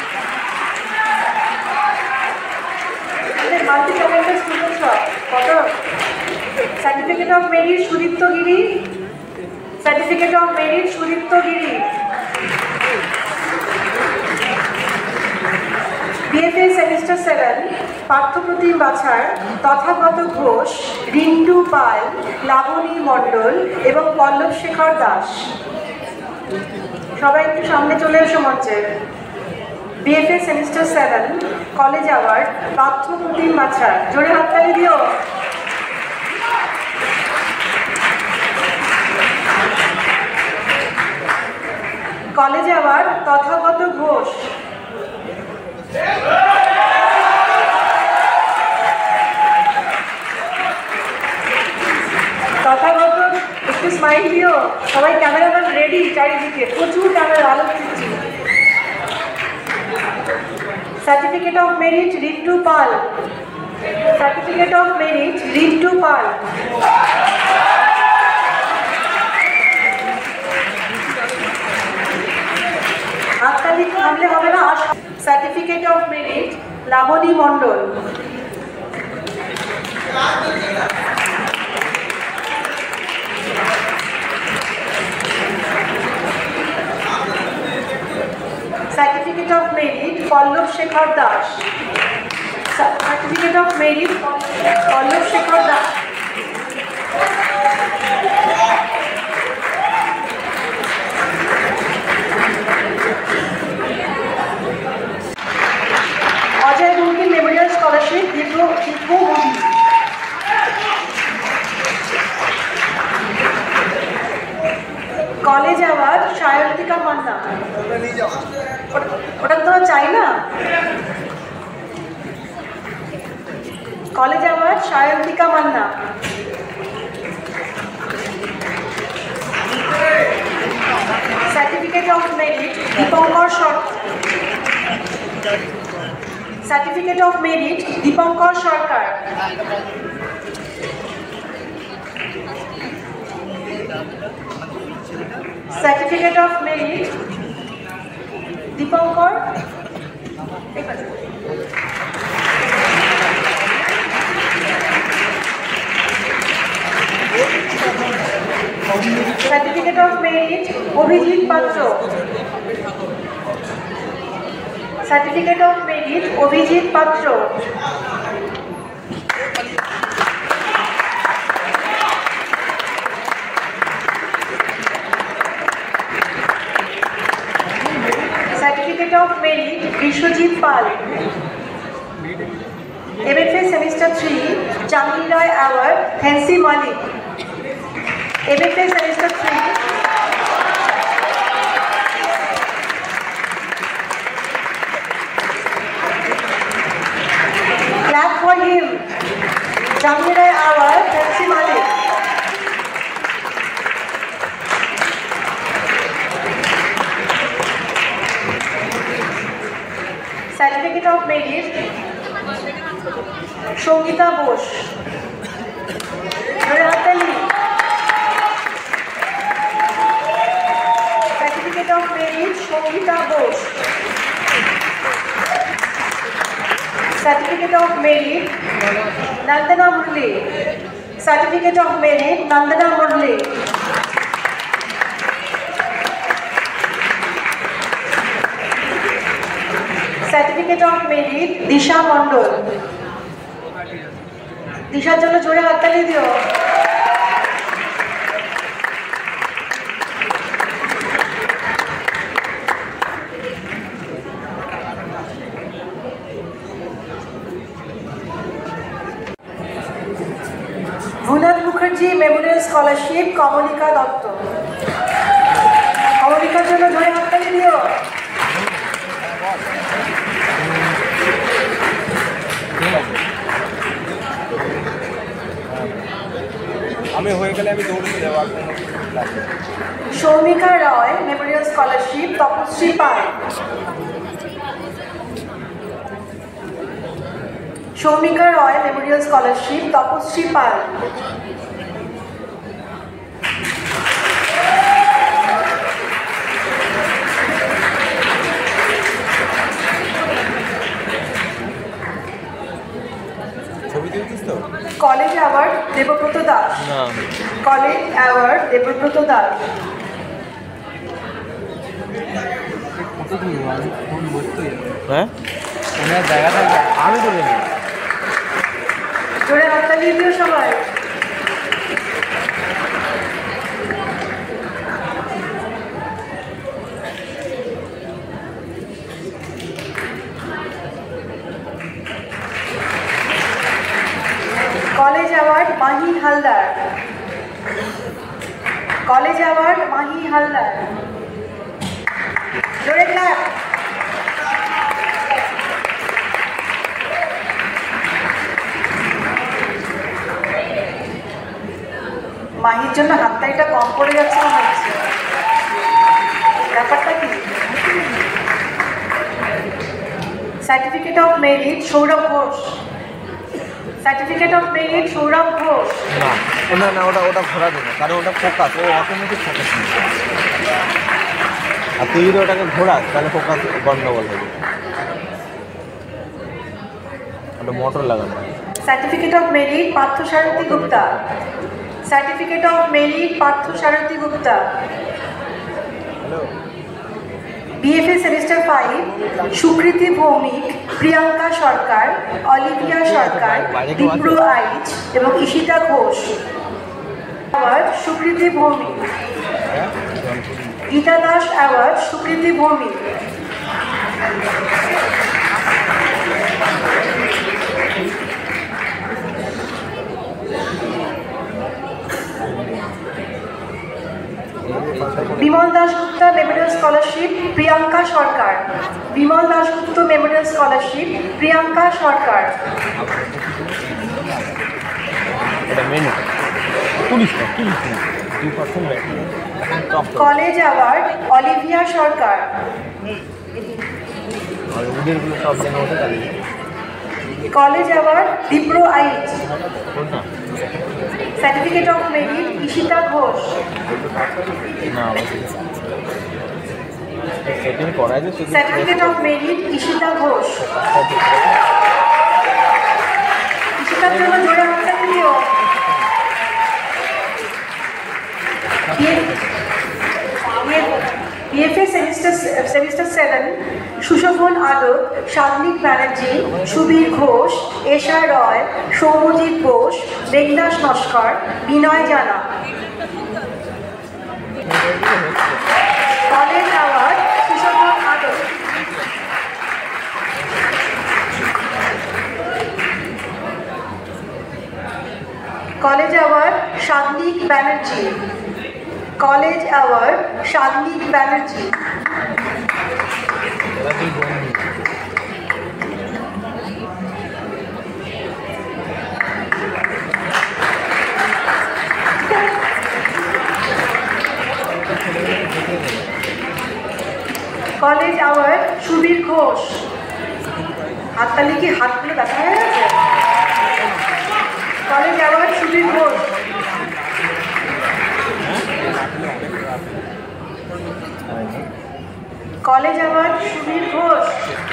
মাল্টি ট্যালেন্টেড স্টুডেন্টস কত। Certificate of merit Sudipta Giri. Certificate of merit Sudipta Giri. BFA semester 7 Parthapratim Bachhar, Tathagata Ghosh, Rintu Pal, Labani Mondal এবং পল্লব শেখর দাস। সবাই একটু সামনে চলে এসো মঞ্চে। BFA semester 7 college award Parthapratim Bachhar, জোরে হাততালি দিও। College award Tathagata Ghosh. তথাগত একটু স্মাইল দিও। সবাই ক্যামেরাম্যান রেডি, চারিদিকে প্রচুর ক্যামেরা, আলো দিচ্ছি। Certificate of merit Rintu Pal. Certificate of merit Rintu Pal. হাততালি থামলে হবে না। Certificate of merit Labani Mondal. Certificate of Merit, Pallab Shekhar Das. Certificate of Merit, Pallab Shekhar Das. Ajay Gurki Memorial Scholarship, Diplo Modi. College Award, Shayantika Manna. ওটা তো চাই না। College award Sayantika Manna. Certificate of merit Dipankar Sarkar. Certificate of merit Dipankar Sarkar. Certificate of merit Dipankar certificate of merit Abhijit Patra. Certificate of merit Abhijit পাত্র। Certificate of Merit, Vishwajit Pal. MFA Semester 3, Jamil Rai Award, Hansi Malik. MFA Semester 3. Clap for him. Jamil Rai Award, Hansi Malik. Certificate of Merit, Shongita Bose. Certificate of Merit, Shongita Bose. Certificate of Merit, Nandana Murli. Certificate of Merit, Nandana Murli. Certificate of Merit, Disha Mondol. Dishaর জন্য জোরে হাততালি দিও। Bhunath Mukherjee memorial scholarship, Kamalika Dutta. কমলিকার জন্য জোরে হাততালি দিও। আমি হয়ে গেলে আমি দৌড়ে যাব। Soumika Roy memorial scholarship, Tapashree Pal. Soumika Roy memorial scholarship, Tapashree Pal. College award Debabrata Das. College award Debabrata Das. হ্যাঁ জায়গা থাকবে আমি তো নেই। জোরে হাততালি দিও সবাই। College award Mahi Haldar. College award Mahi Haldar. জোরে ক্লাপ। মাহির জন্য হাততালিটা কম পড়ে যাচ্ছে মনে হচ্ছে। ব্যাপারটা কি? Certificate of merit Sourav Ghosh. Certificate of merit Sourav Ghosh. না না ওটা ওটা ঘোরা দেবে, কারণ ওটা ফোকাস, ও অটোমেটিক ফোকাস নেই। আর তুই যদি ওটাকে ঘোরাস তাহলে ফোকাস গন্ডগোল হবে। ওটা মোটর লাগানো। Certificate of merit Parthasarathi Gupta. Certificate of merit Parthasarathi Gupta. BFA semester 5 Sukriti Bhowmik, Priyanka Sarkar, Olivia Sarkar, Bipra Aich এবং Ishita Ghosh. Award Sukriti Bhowmik. Gita Das award Sukriti Bhowmik. Bimal Dasgupta memorial scholarship Priyanka Sarkar. Bimal Dasgupta memorial scholarship Priyanka Sarkar. College award Olivia Sarkar. College award Bipra Aich. Certificate of merit Ishita Ghosh. Certificate of merit Ishita Ghosh. ঈশিতার জন্য জোরে হাততালি দিও। BFA semester 7 Sushobhan Adak, Sagnik Banerjee, Subir Ghosh, Esha Roy, Soumajit Bose, Meghnash Naskar, Binoy Jana. College award Sushobhan Adak. College award Sagnik Banerjee. College award Sagnik Banerjee. College award Subir Ghosh. হাততালি কি হাতগুলো দেখা হয়ে গেছে? College award Subir Ghosh. College award Subir Ghosh.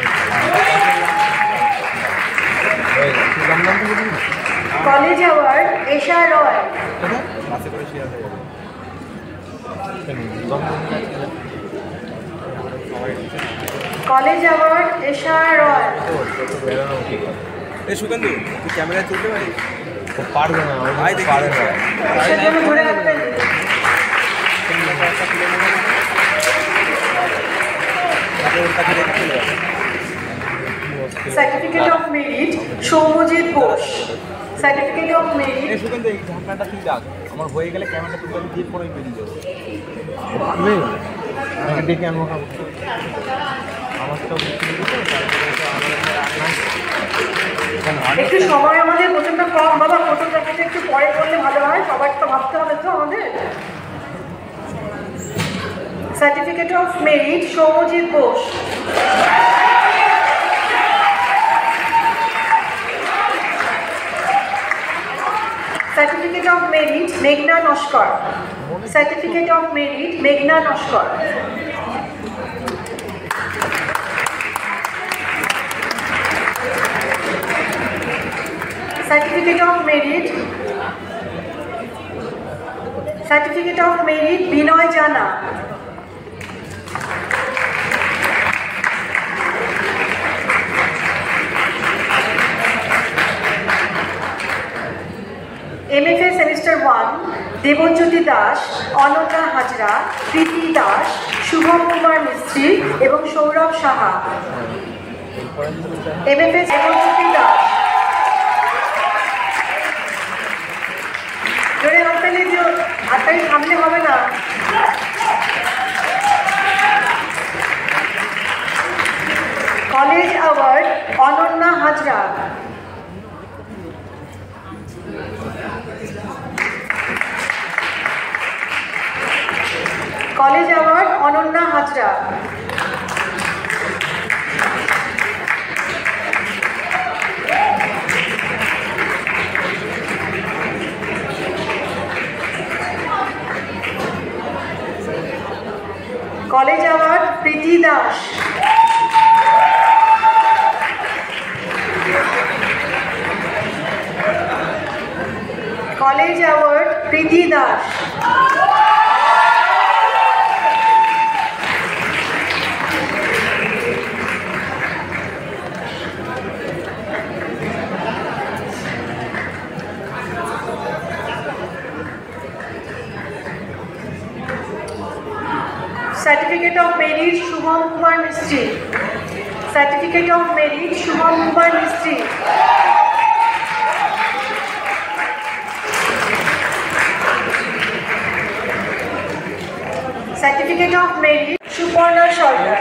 College award Esha Roy. College award Esha Roy. Sukantu তুই ক্যামেরায় তুলতে পারিস? পারবে না, পারে না। সেজন্য ধরে রাখতে certificate of merit Soumajit Bose. Certificate of merit. Sukantu এই ঢাকনাটা ঠিক রাখ, আমার হয়ে গেলে ক্যামেরাটা তুলতে দিয়ে পরে বেরিয়ে যাবো। দেখে আনবো একটু সময় আমাদের প্রচন্ড কম বাবা, ফটোগ্রাফিটা একটু পরে করলে ভালো হয়, সবার তো ভাবতে হবে তো আমাদের। Certificate of merit Soumajit Bose. Certificate of merit মেঘনা নস্কর। সার্টিফিকেট অফ মেরিট মেঘনা Naskar. Certificate of merit Binoy Jana. MFA semester 1 Debjyoti Das, Ananya Hazra, Priti Das, Shubham Kumar Mistry এবং সৌরভ সাহা। এমএফএ দেবজ্যোতি দাস। জোরে হাততালি দিও, হাততালি থামলে হবে না। College award Ananya Hazra. College award Ananya Hazra. College award Priti Das. College award Priti Das. Certificate of Merit Shubham Kumar Mistry. Certificate of Merit Shubham Kumar Mistry. Certificate of Merit Suparna Sharkar.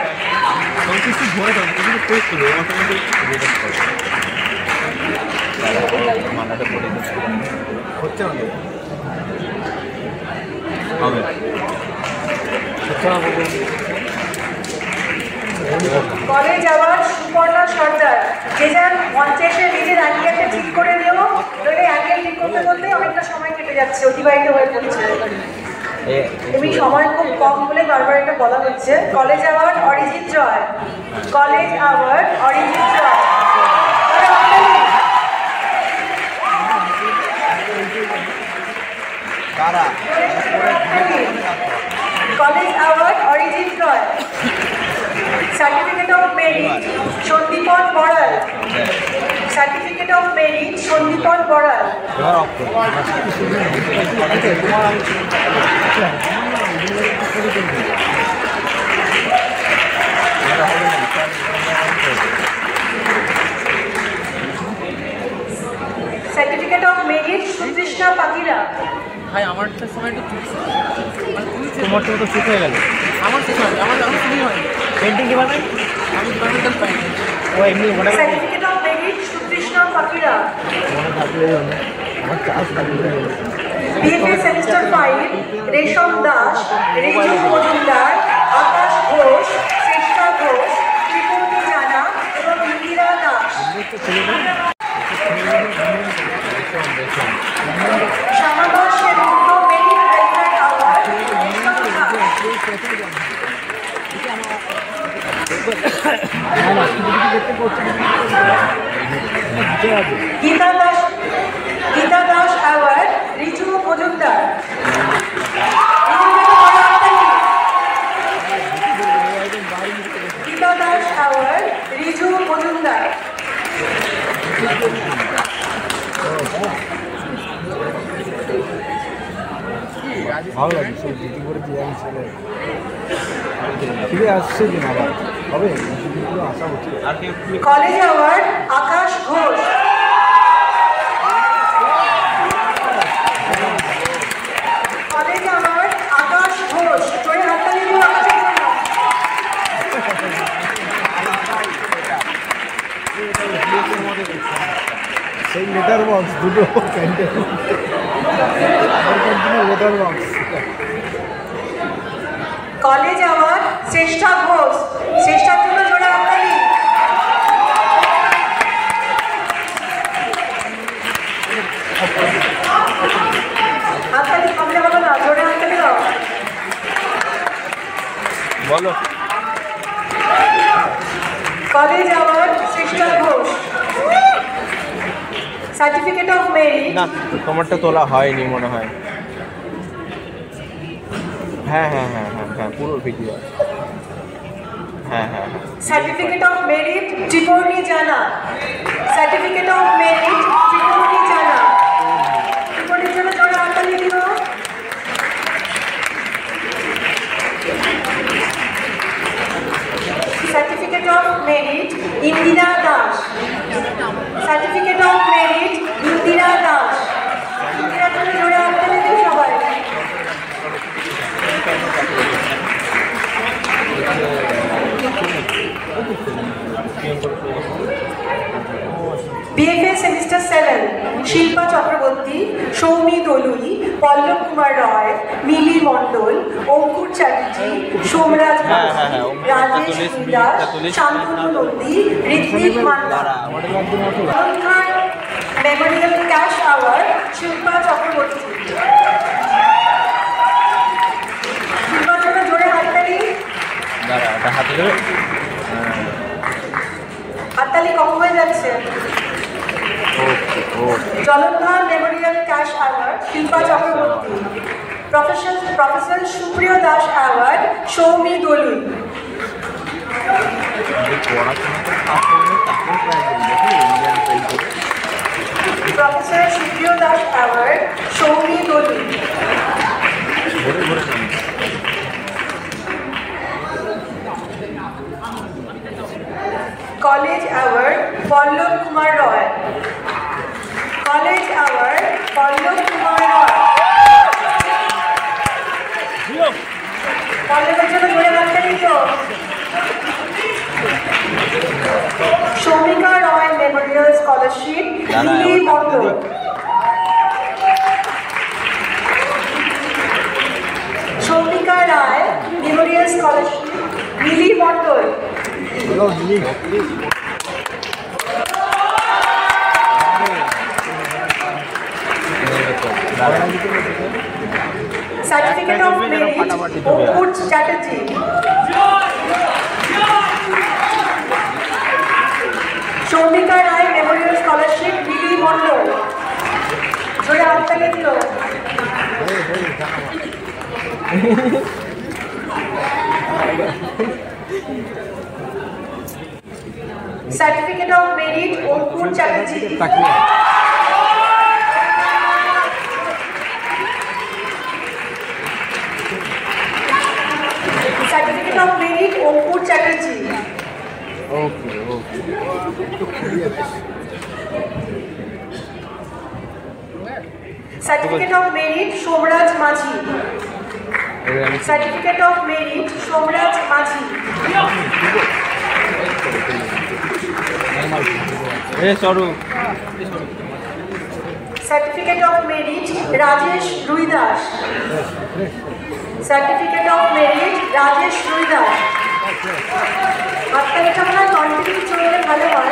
College আবার সুপর্ণা সর্দার। যে যার মঞ্চে এসে নিজের অ্যাঙ্গেলটা ঠিক করে দিও, নইলে অ্যাঙ্গেল ঠিক করতে করতে অনেকটা সময় কেটে যাচ্ছে, অতিবাহিত হয়ে পড়ছে। তুমি সময় খুব কম বলে বারবার এটা বলা হচ্ছে। College award Arijit Roy. College award Arijit Roy. College award Arijit Roy. Certificate of merit Sandipan Boral. Certificate of merit Sandipan Boral. Certificate of merit Sutrishna Pakhira. ভাই আমারটা সময় একটু তোমারটা তো শেষ হয়ে গেল। আমার শেষ হয়, আমার শুরুই হয়। পেন্টিং কীভাবে? আমি ডিপার্টমেন্টাল পেন্টিং। ও এমনি মনে হয় সার্টিফিকেট অফ মেরিট সুতৃষ্ণা পাখিরা। মনে থাকলে আমার চাষ লাগবে। বিএফএ সেমিস্টার 5 রেশম দাস, রেজু মজুমদার, আকাশ ঘোষ, চেষ্টা ঘোষ, ত্রিপুটি জানা এবং Indira Das. Shyamadas Sengupta merit welfare award. Gita Das award Riju Majumdar. Gita Das award Riju Majumdar. ভালো লাগে সব দিদি করে দিয়ে আমি ছেলে ফিরে আসছে দিন আবার হবে দিদিগুলো আসা উচিত। College award Akash Ghosh. College award Akash Ghosh. তোরে হাততালি দিও আকাশের জন্য। সেই লেটার বক্স দুটো canteen letter box. College award Chesta Ghosh. চেষ্টার জন্য জোরে হাততালি। হাততালি থামলে হবে না, জোরে হাততালি দাও। বলো college award Chesta Ghosh. Certificate of merit. না তোমারটা তোলা হয়নি মনে হয়। হ্যাঁ হ্যাঁ হ্যাঁ হ্যাঁ হ্যাঁ পুরো ভিডিও। হ্যাঁ হ্যাঁ হ্যাঁ সার্টিফিকেট অফ মেরিট ত্রিপুর্ণী জানা। সার্টিফিকেট অফ মেরিট ত্রিপুর্ণী জানা। ত্রিপুর্ণীর জন্য জোরে হাততালি দিও। Certificate of merit Indira Das. Certificate of merit Indira Das. ইন্দিরার জন্য জোরে হাততালি দিও সবাই। BFA semester 7 Shilpa Chakraborty, Soumi Dolui, Pallab Kumar Roy, Mili Mondal, Ankur Chatterjee, Somraj Rajesh Das, Shantanu Nandi, Ritwik Manna. Memorial cash award Shilpa Chakraborty. শিল্পার জন্য জোরে হাততালি। হাততালি কম হয়ে যাচ্ছে। Jalandhar memorial Memorial Cash Award, Shilpa Chakraborty. Professor Supriyo Dash Award, Shoumi Dolu. Professor Supriyo Dash Award, Shoumi Dolu. College Award, Pallab Kumar Roy. College Award, Pallab Kumar Roy. Pallabের জন্য জোরে হাতটা দিও। Shomika Roy Memorial Scholarship, Lily Mondol. Shomika Roy Memorial Scholarship, Lily Mondol. Certificate of Merit, Ankur Chatterjee. Shomika Roy Memorial Scholarship, Lily Mondol. জোরে হাততালি দিও। Certificate of Merit, Ankur Chatterjee. Certificate of Merit, Ankur Chatterjee. Certificate of Merit, Somraj Majhi. Certificate of Merit, Somraj Majhi. Certificate of Merit, Rajesh Ruidas. Certificate of Merit, Rajesh Ruidas. আপনার এটা আপনার continue চললে ভালো হয়।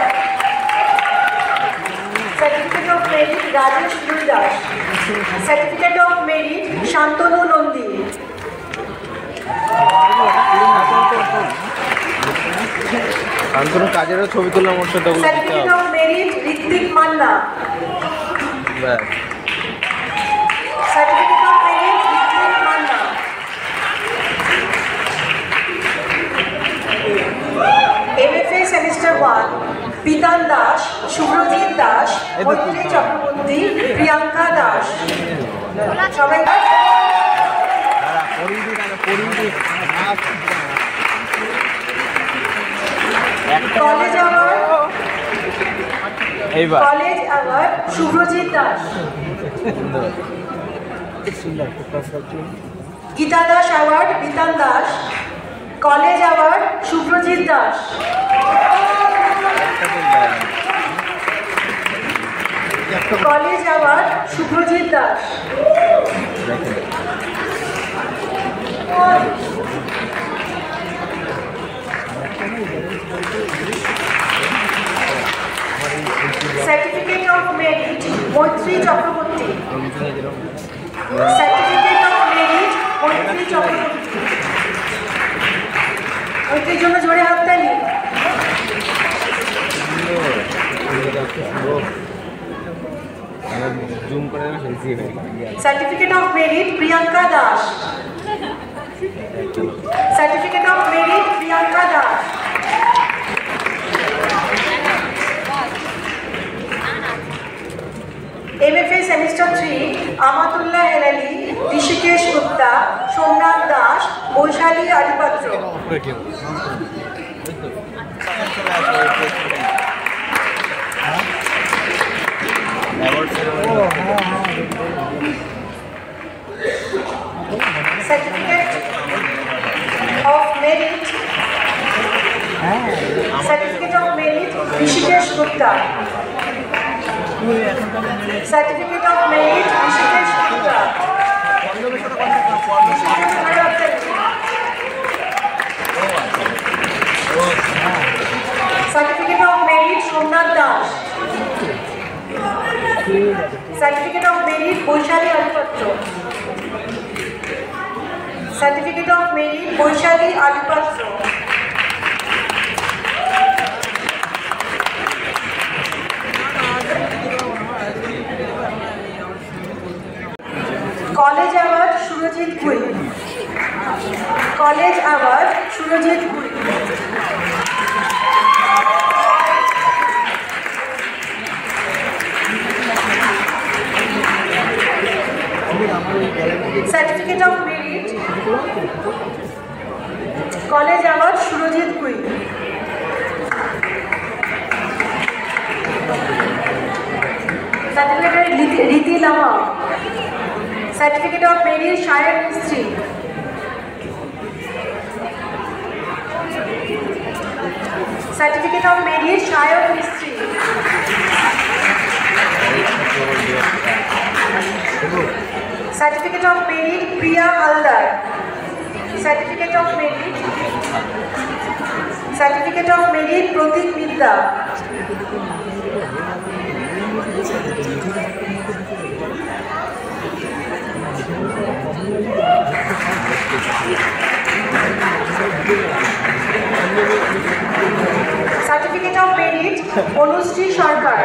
Certificate of Merit, Rajesh Ruidas. Certificate of Merit, Shantanu Nandi. আন্তর কাজেরও ছবি তোলা মোট সাথে ওগুলো দিতে Certificate হবে of Merit, Ritik Manna. ব্যাস Certificate of Merit, Ritik Manna. MFA Semester 1, Pitan Das, Subhrojit Das, Maitri Chakraborty, Priyanka Das. সবাই কলেজ আওয়ার্ড এইবার college award Shubhrajit Das Gita Das award Bitan Das college award Shubhrajit Das college award Shubhrajit Das Certificate of Merit, Maitri Chakraborty. Certificate of Merit, Maitri Chakraborty. ওইটার জন্য জোরে হাততালি। Zoom করে ফেলছি Certificate of Merit, Priyanka Das. Certificate of Merit, Priyanka Das. MFA Semester 3, Amatullah Helali, Rishikesh Gupta, Somnath Das, Boishali Adipatra. Certificate of Merit, Certificate of Merit, Rishikesh Gupta. Certificate of Merit, Rishikesh Gupta. Certificate of Merit, Somnath Das. Certificate of Merit, Boishali Adipatra. Certificate of Merit, Boishali Adipatra. College award Surajit Bhui. College award Surajit Bhui. Certificate of merit college award Surajit Bhui. Certificate Riti Lama. Certificate of merit Shayan Mistri. Certificate of merit Shayan Mistri. Certificate of merit Priya Haldar. Certificate of merit Pratik Bidya. Certificate of merit Anushree Sarkar.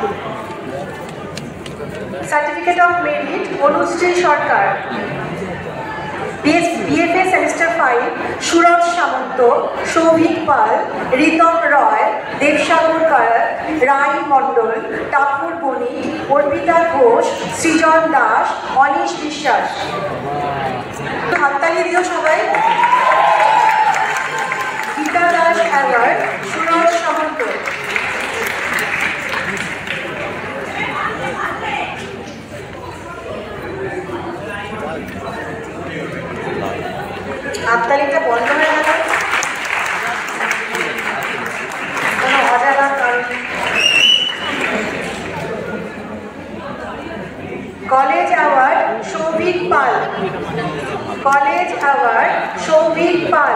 Certificate of merit Anushree Sarkar. BFA semester 5 Suraj Samanta, Souvik Pal, Ritam Roy, Debsagar Kayat, Rai Mondal, Tapur Banik, Arpita Ghosh, সৃজন দাস, অনিশ বিশ্বাস। হাততালি দিও সবাই। Gita Das award Suraj Samanta. হাততালিটা বন্ধ হয়ে গেল কোনো অজানা কারণ। College award Souvik Pal. College award Souvik Pal.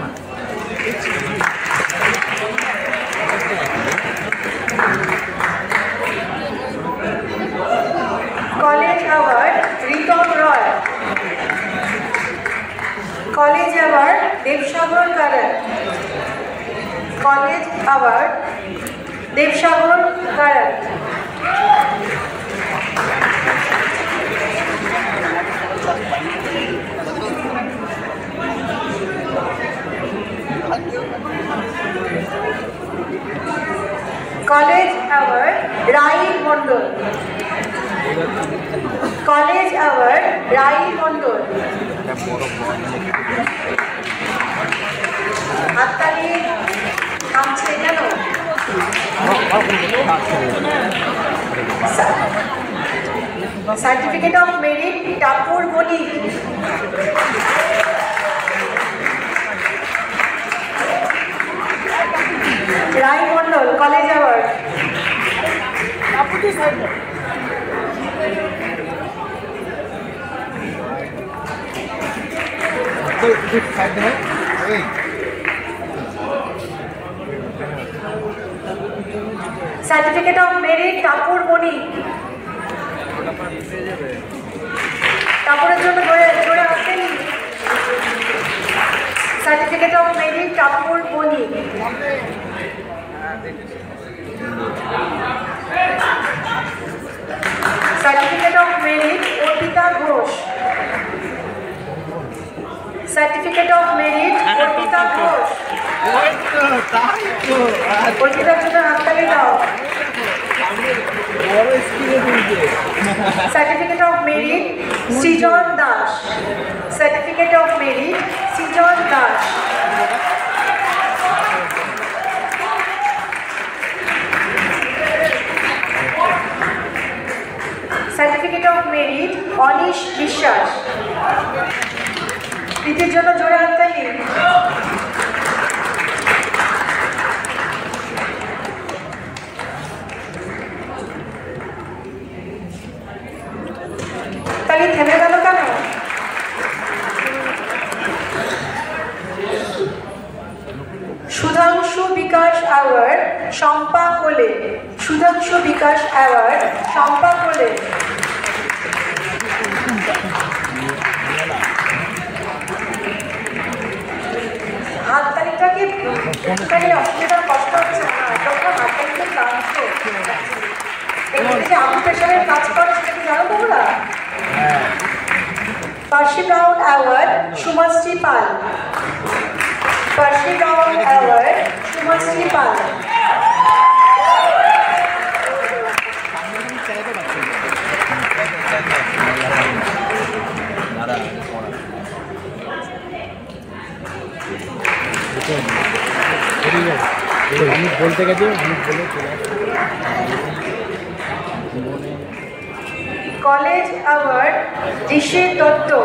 College award Ritam Roy. College award Debsagar Karat. College award Debsagar Karat. College award Rai Mondal. College award Rai Mondal. হাততালি থামছে কেন? Certificate of merit Tapur Banik. Rai Mondal college award. Certificate of merit Tapur Banik. টাপুরের জন্য জোরে আসেন। Certificate of merit Tapur Banik. Certificate of merit Arpita Ghosh. Certificate of merit Arpita Ghosh. অর্পিতার জন্য হাততালি দাও। Certificate of merit Srijan Das. Certificate of merit Srijan Das. Certificate of merit Anish Biswas. প্রীতির জন্য জোরে হাততালি। তালি থেমে গেল কেন? সুধাংশু বিকাশ অ্যাওয়ার্ড শম্পা কোলে। সুধাংশু বিকাশ অ্যাওয়ার্ড শম্পা কোলে। হাততালিটাকে একটুখানি অসুবিধার কষ্ট হচ্ছে না? যখন হাততালিটা ক্লান্ত এখানে যে আবু পেশারের কাজ করে সেটা কি জানো তোমরা? Percy Brown Award, Shumashri Pal. Percy Brown Award, Shumashri Pal. বলতে গেছে বলে College Award, Rishi Dotto.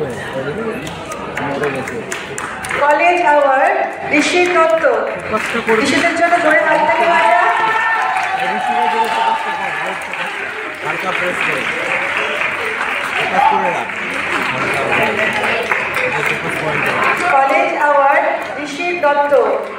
College Award, Rishi Dotto. ঋষিদের জন্য জোরে হাততালি বাজা। হালকা প্রেস করে College Award, Rishi Dotto.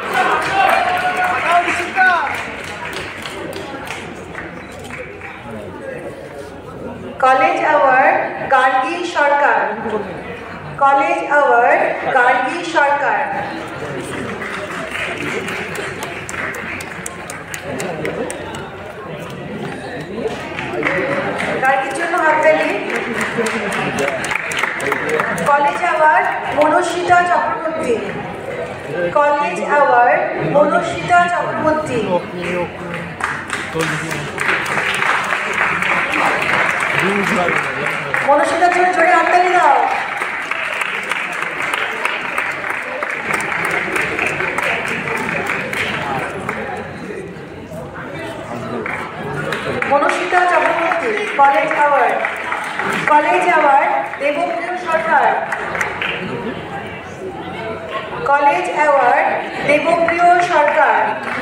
College Award, Gargi Sarkar. College Award, Gargi Sarkar. গার্গির জন্য হাততালি। College award, Manaswita Chakraborty. College award, Manaswita Chakraborty. মনস্বিতার জন্য জোরে হাততালি দাও। Manaswita Chakraborty, college award. College award, Debapriya Sarkar. College award, Debapriya Sarkar.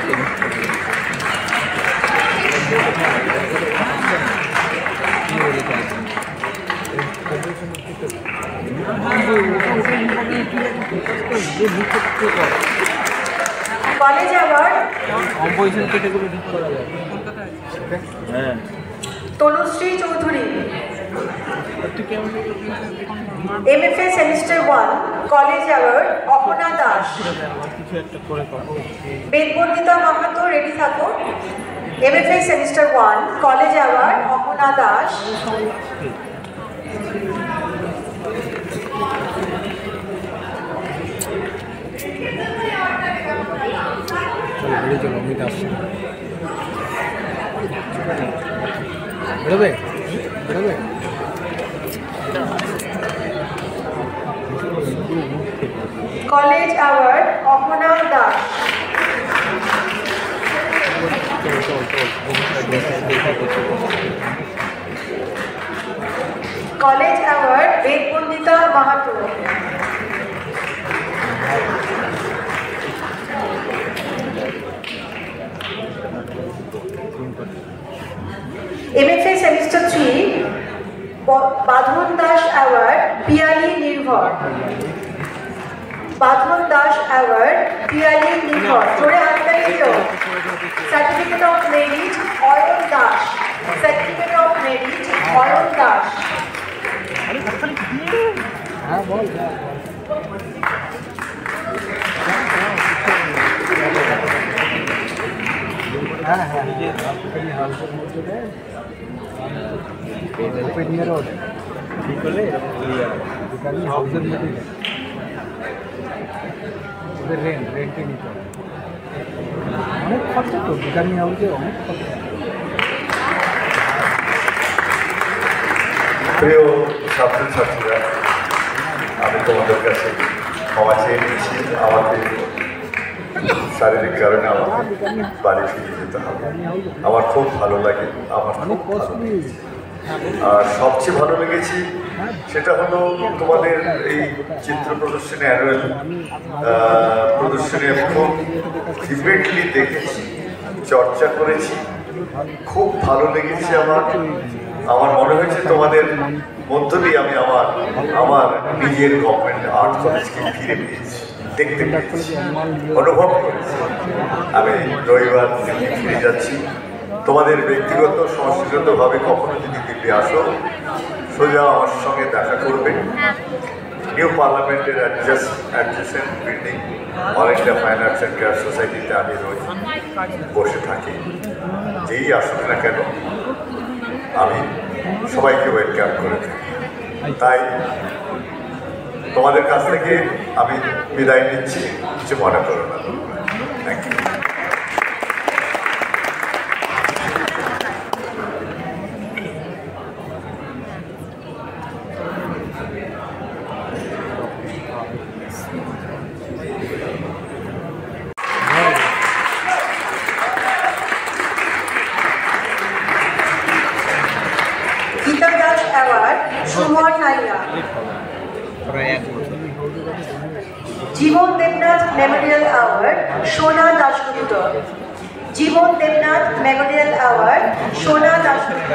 College award, composition কেটেগুলো ঠিক করা যায়। হ্যাঁ, Tanushree Chowdhury. MFA semester 1, college award, Apna Das. Bedabandita Mahato, ready থাকো। MFA semester 1, college award, Apna Das. বেরোবে বেরোবে college award, Apna Das. College award, Bedabandita Mahato. MFA semester 3, বাঁধন দাস অ্যাওয়ার্ড, পিয়ালি নির্ভর। বাঁধন দাস অ্যাওয়ার্ড, পিয়ালি নির্ভর। জোরে হাততালি দিও। Certificate of merit, Ayan Das. Certificate of merit, Ayan Das. হ্যাঁ বল হ্যাঁ হ্যাঁ রোড ঠিক হলে হাউসের মধ্যে ওদের রেন্টে নিতে হবে। অনেক খরচা তো বিকানি হাউসে, অনেক খরচা। প্রিয় ছাত্রছাত্রীরা, আমি তোমাদের কাছে ক্ষমা চেয়ে নিচ্ছি। আমাকে শারীরিক কারণে আমাকে বাড়ি ফিরে যেতে হবে। আমার খুব ভালো লাগে, আমার খুব ভালো লেগেছে। আর সবচেয়ে ভালো লেগেছে সেটা হলো তোমাদের এই চিত্র প্রদর্শনী, অ্যানুয়াল প্রদর্শনী আমি খুব ভিভিডলি দেখেছি, চর্চা করেছি, খুব ভালো লেগেছে আমার। আমার মনে হয়েছে তোমাদের মধ্য দিয়ে আমি আমার নিজের গভর্নমেন্ট আর্ট কলেজকে ফিরে পেয়েছি, দেখতে পেয়েছি, অনুভব করেছি। আমি রবিবার দিল্লি ফিরে যাচ্ছি। তোমাদের ব্যক্তিগত সংস্কৃতিগতভাবে কখনো যদি দিল্লি আসো, সোজা আমার সঙ্গে দেখা করবে। নিউ পার্লামেন্টের adjacent building all India fine arts and craft সোসাইটিতে আমি রোজ বসে থাকি। যেই আসুক না কেন আমি সবাইকে ওয়েলকাম করে থাকি। তাই তোমাদের কাছ থেকে আমি বিদায় নিচ্ছি, কিছু মনে করো না। Thank you. Gita Das award Suman Naiya. Jiban Debnath memorial award Sona Dasgupta. Jiban Debnath memorial award Sona Dasgupta.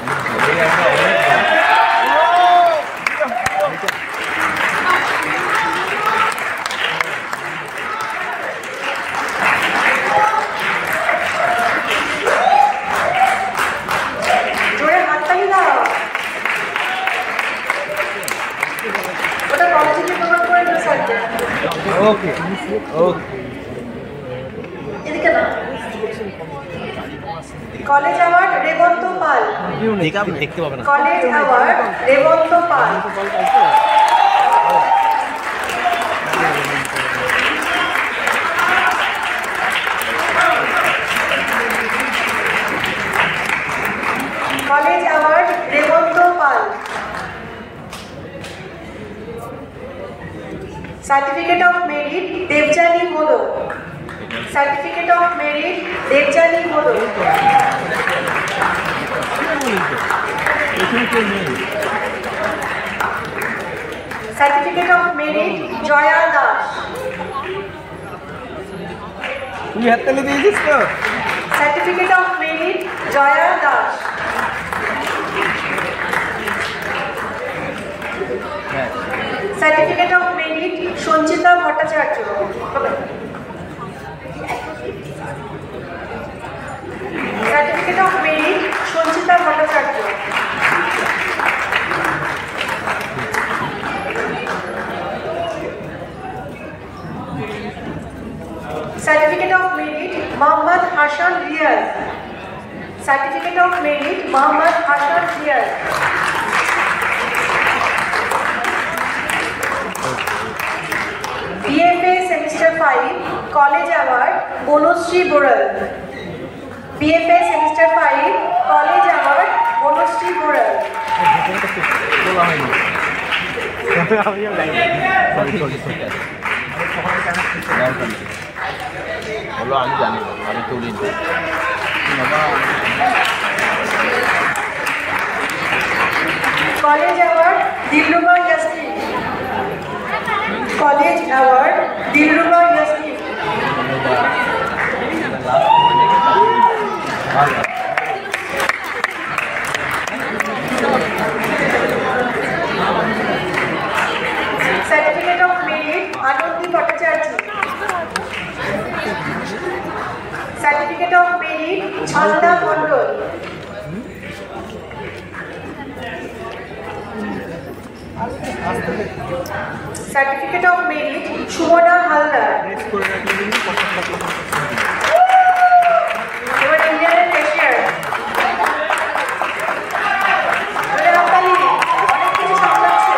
জোরে হাততালি দাও। ওটা কলেজে প্রোগ্রাম করে দিল স্যারকে। ওকে ওকে। এদিকে না। College award Rebanta Pal. দেখতে পাবে না। College award Rebanta Pal. College award Rebanta Pal. Certificate of merit Debjani Modak. Certificate of merit Debjani Modak. Certificate of merit Joya Das. তুমি হাততালি দিয়েছিস তো? Certificate of merit Joya Das. Certificate of merit Sanchita Bhattacharya. Certificate of merit Sanchita Bhattacharya. Certificate of merit Mohammad Hasan Riaz. Certificate of merit Mohammad Hasan Riaz. BFA semester 5 college award Banashree Boral. BFA semester 5 college award Banashree Boral. বলা হয়নি। বলো আমি জানি না, আমি তুলিনি। College award Dilruba Yasmin. College award Dilruba Yasmin. Certificate of merit Anandi Bhattacharya. Certificate of merit Chhanda Mondal. Certificate of merit Sumana Haldar. এবার ইন্ডিয়ানের ক্যাশিয়ার। অনেক কিছু সামলাচ্ছে।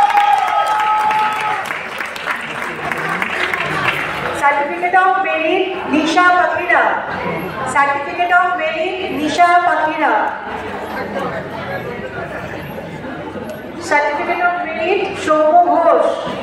Certificate of merit Nisha Pakhira. Certificate of merit Nisha Pakhira. Certificate of merit Soumya Ghosh.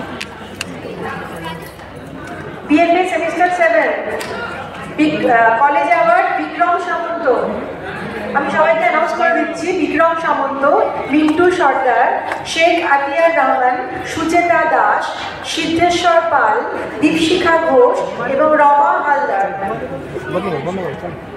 BFA semester 7 college award Bikram Samanta. আমি সবাইকে অ্যানাউন্স করে দিচ্ছি, বিক্রম সামন্ত, মিন্টু সর্দার, শেখ আতিয়ার রহমান, সুচেতা দাস, সিদ্ধেশ্বর পাল, দীপশিখা ঘোষ এবং রমা হালদার।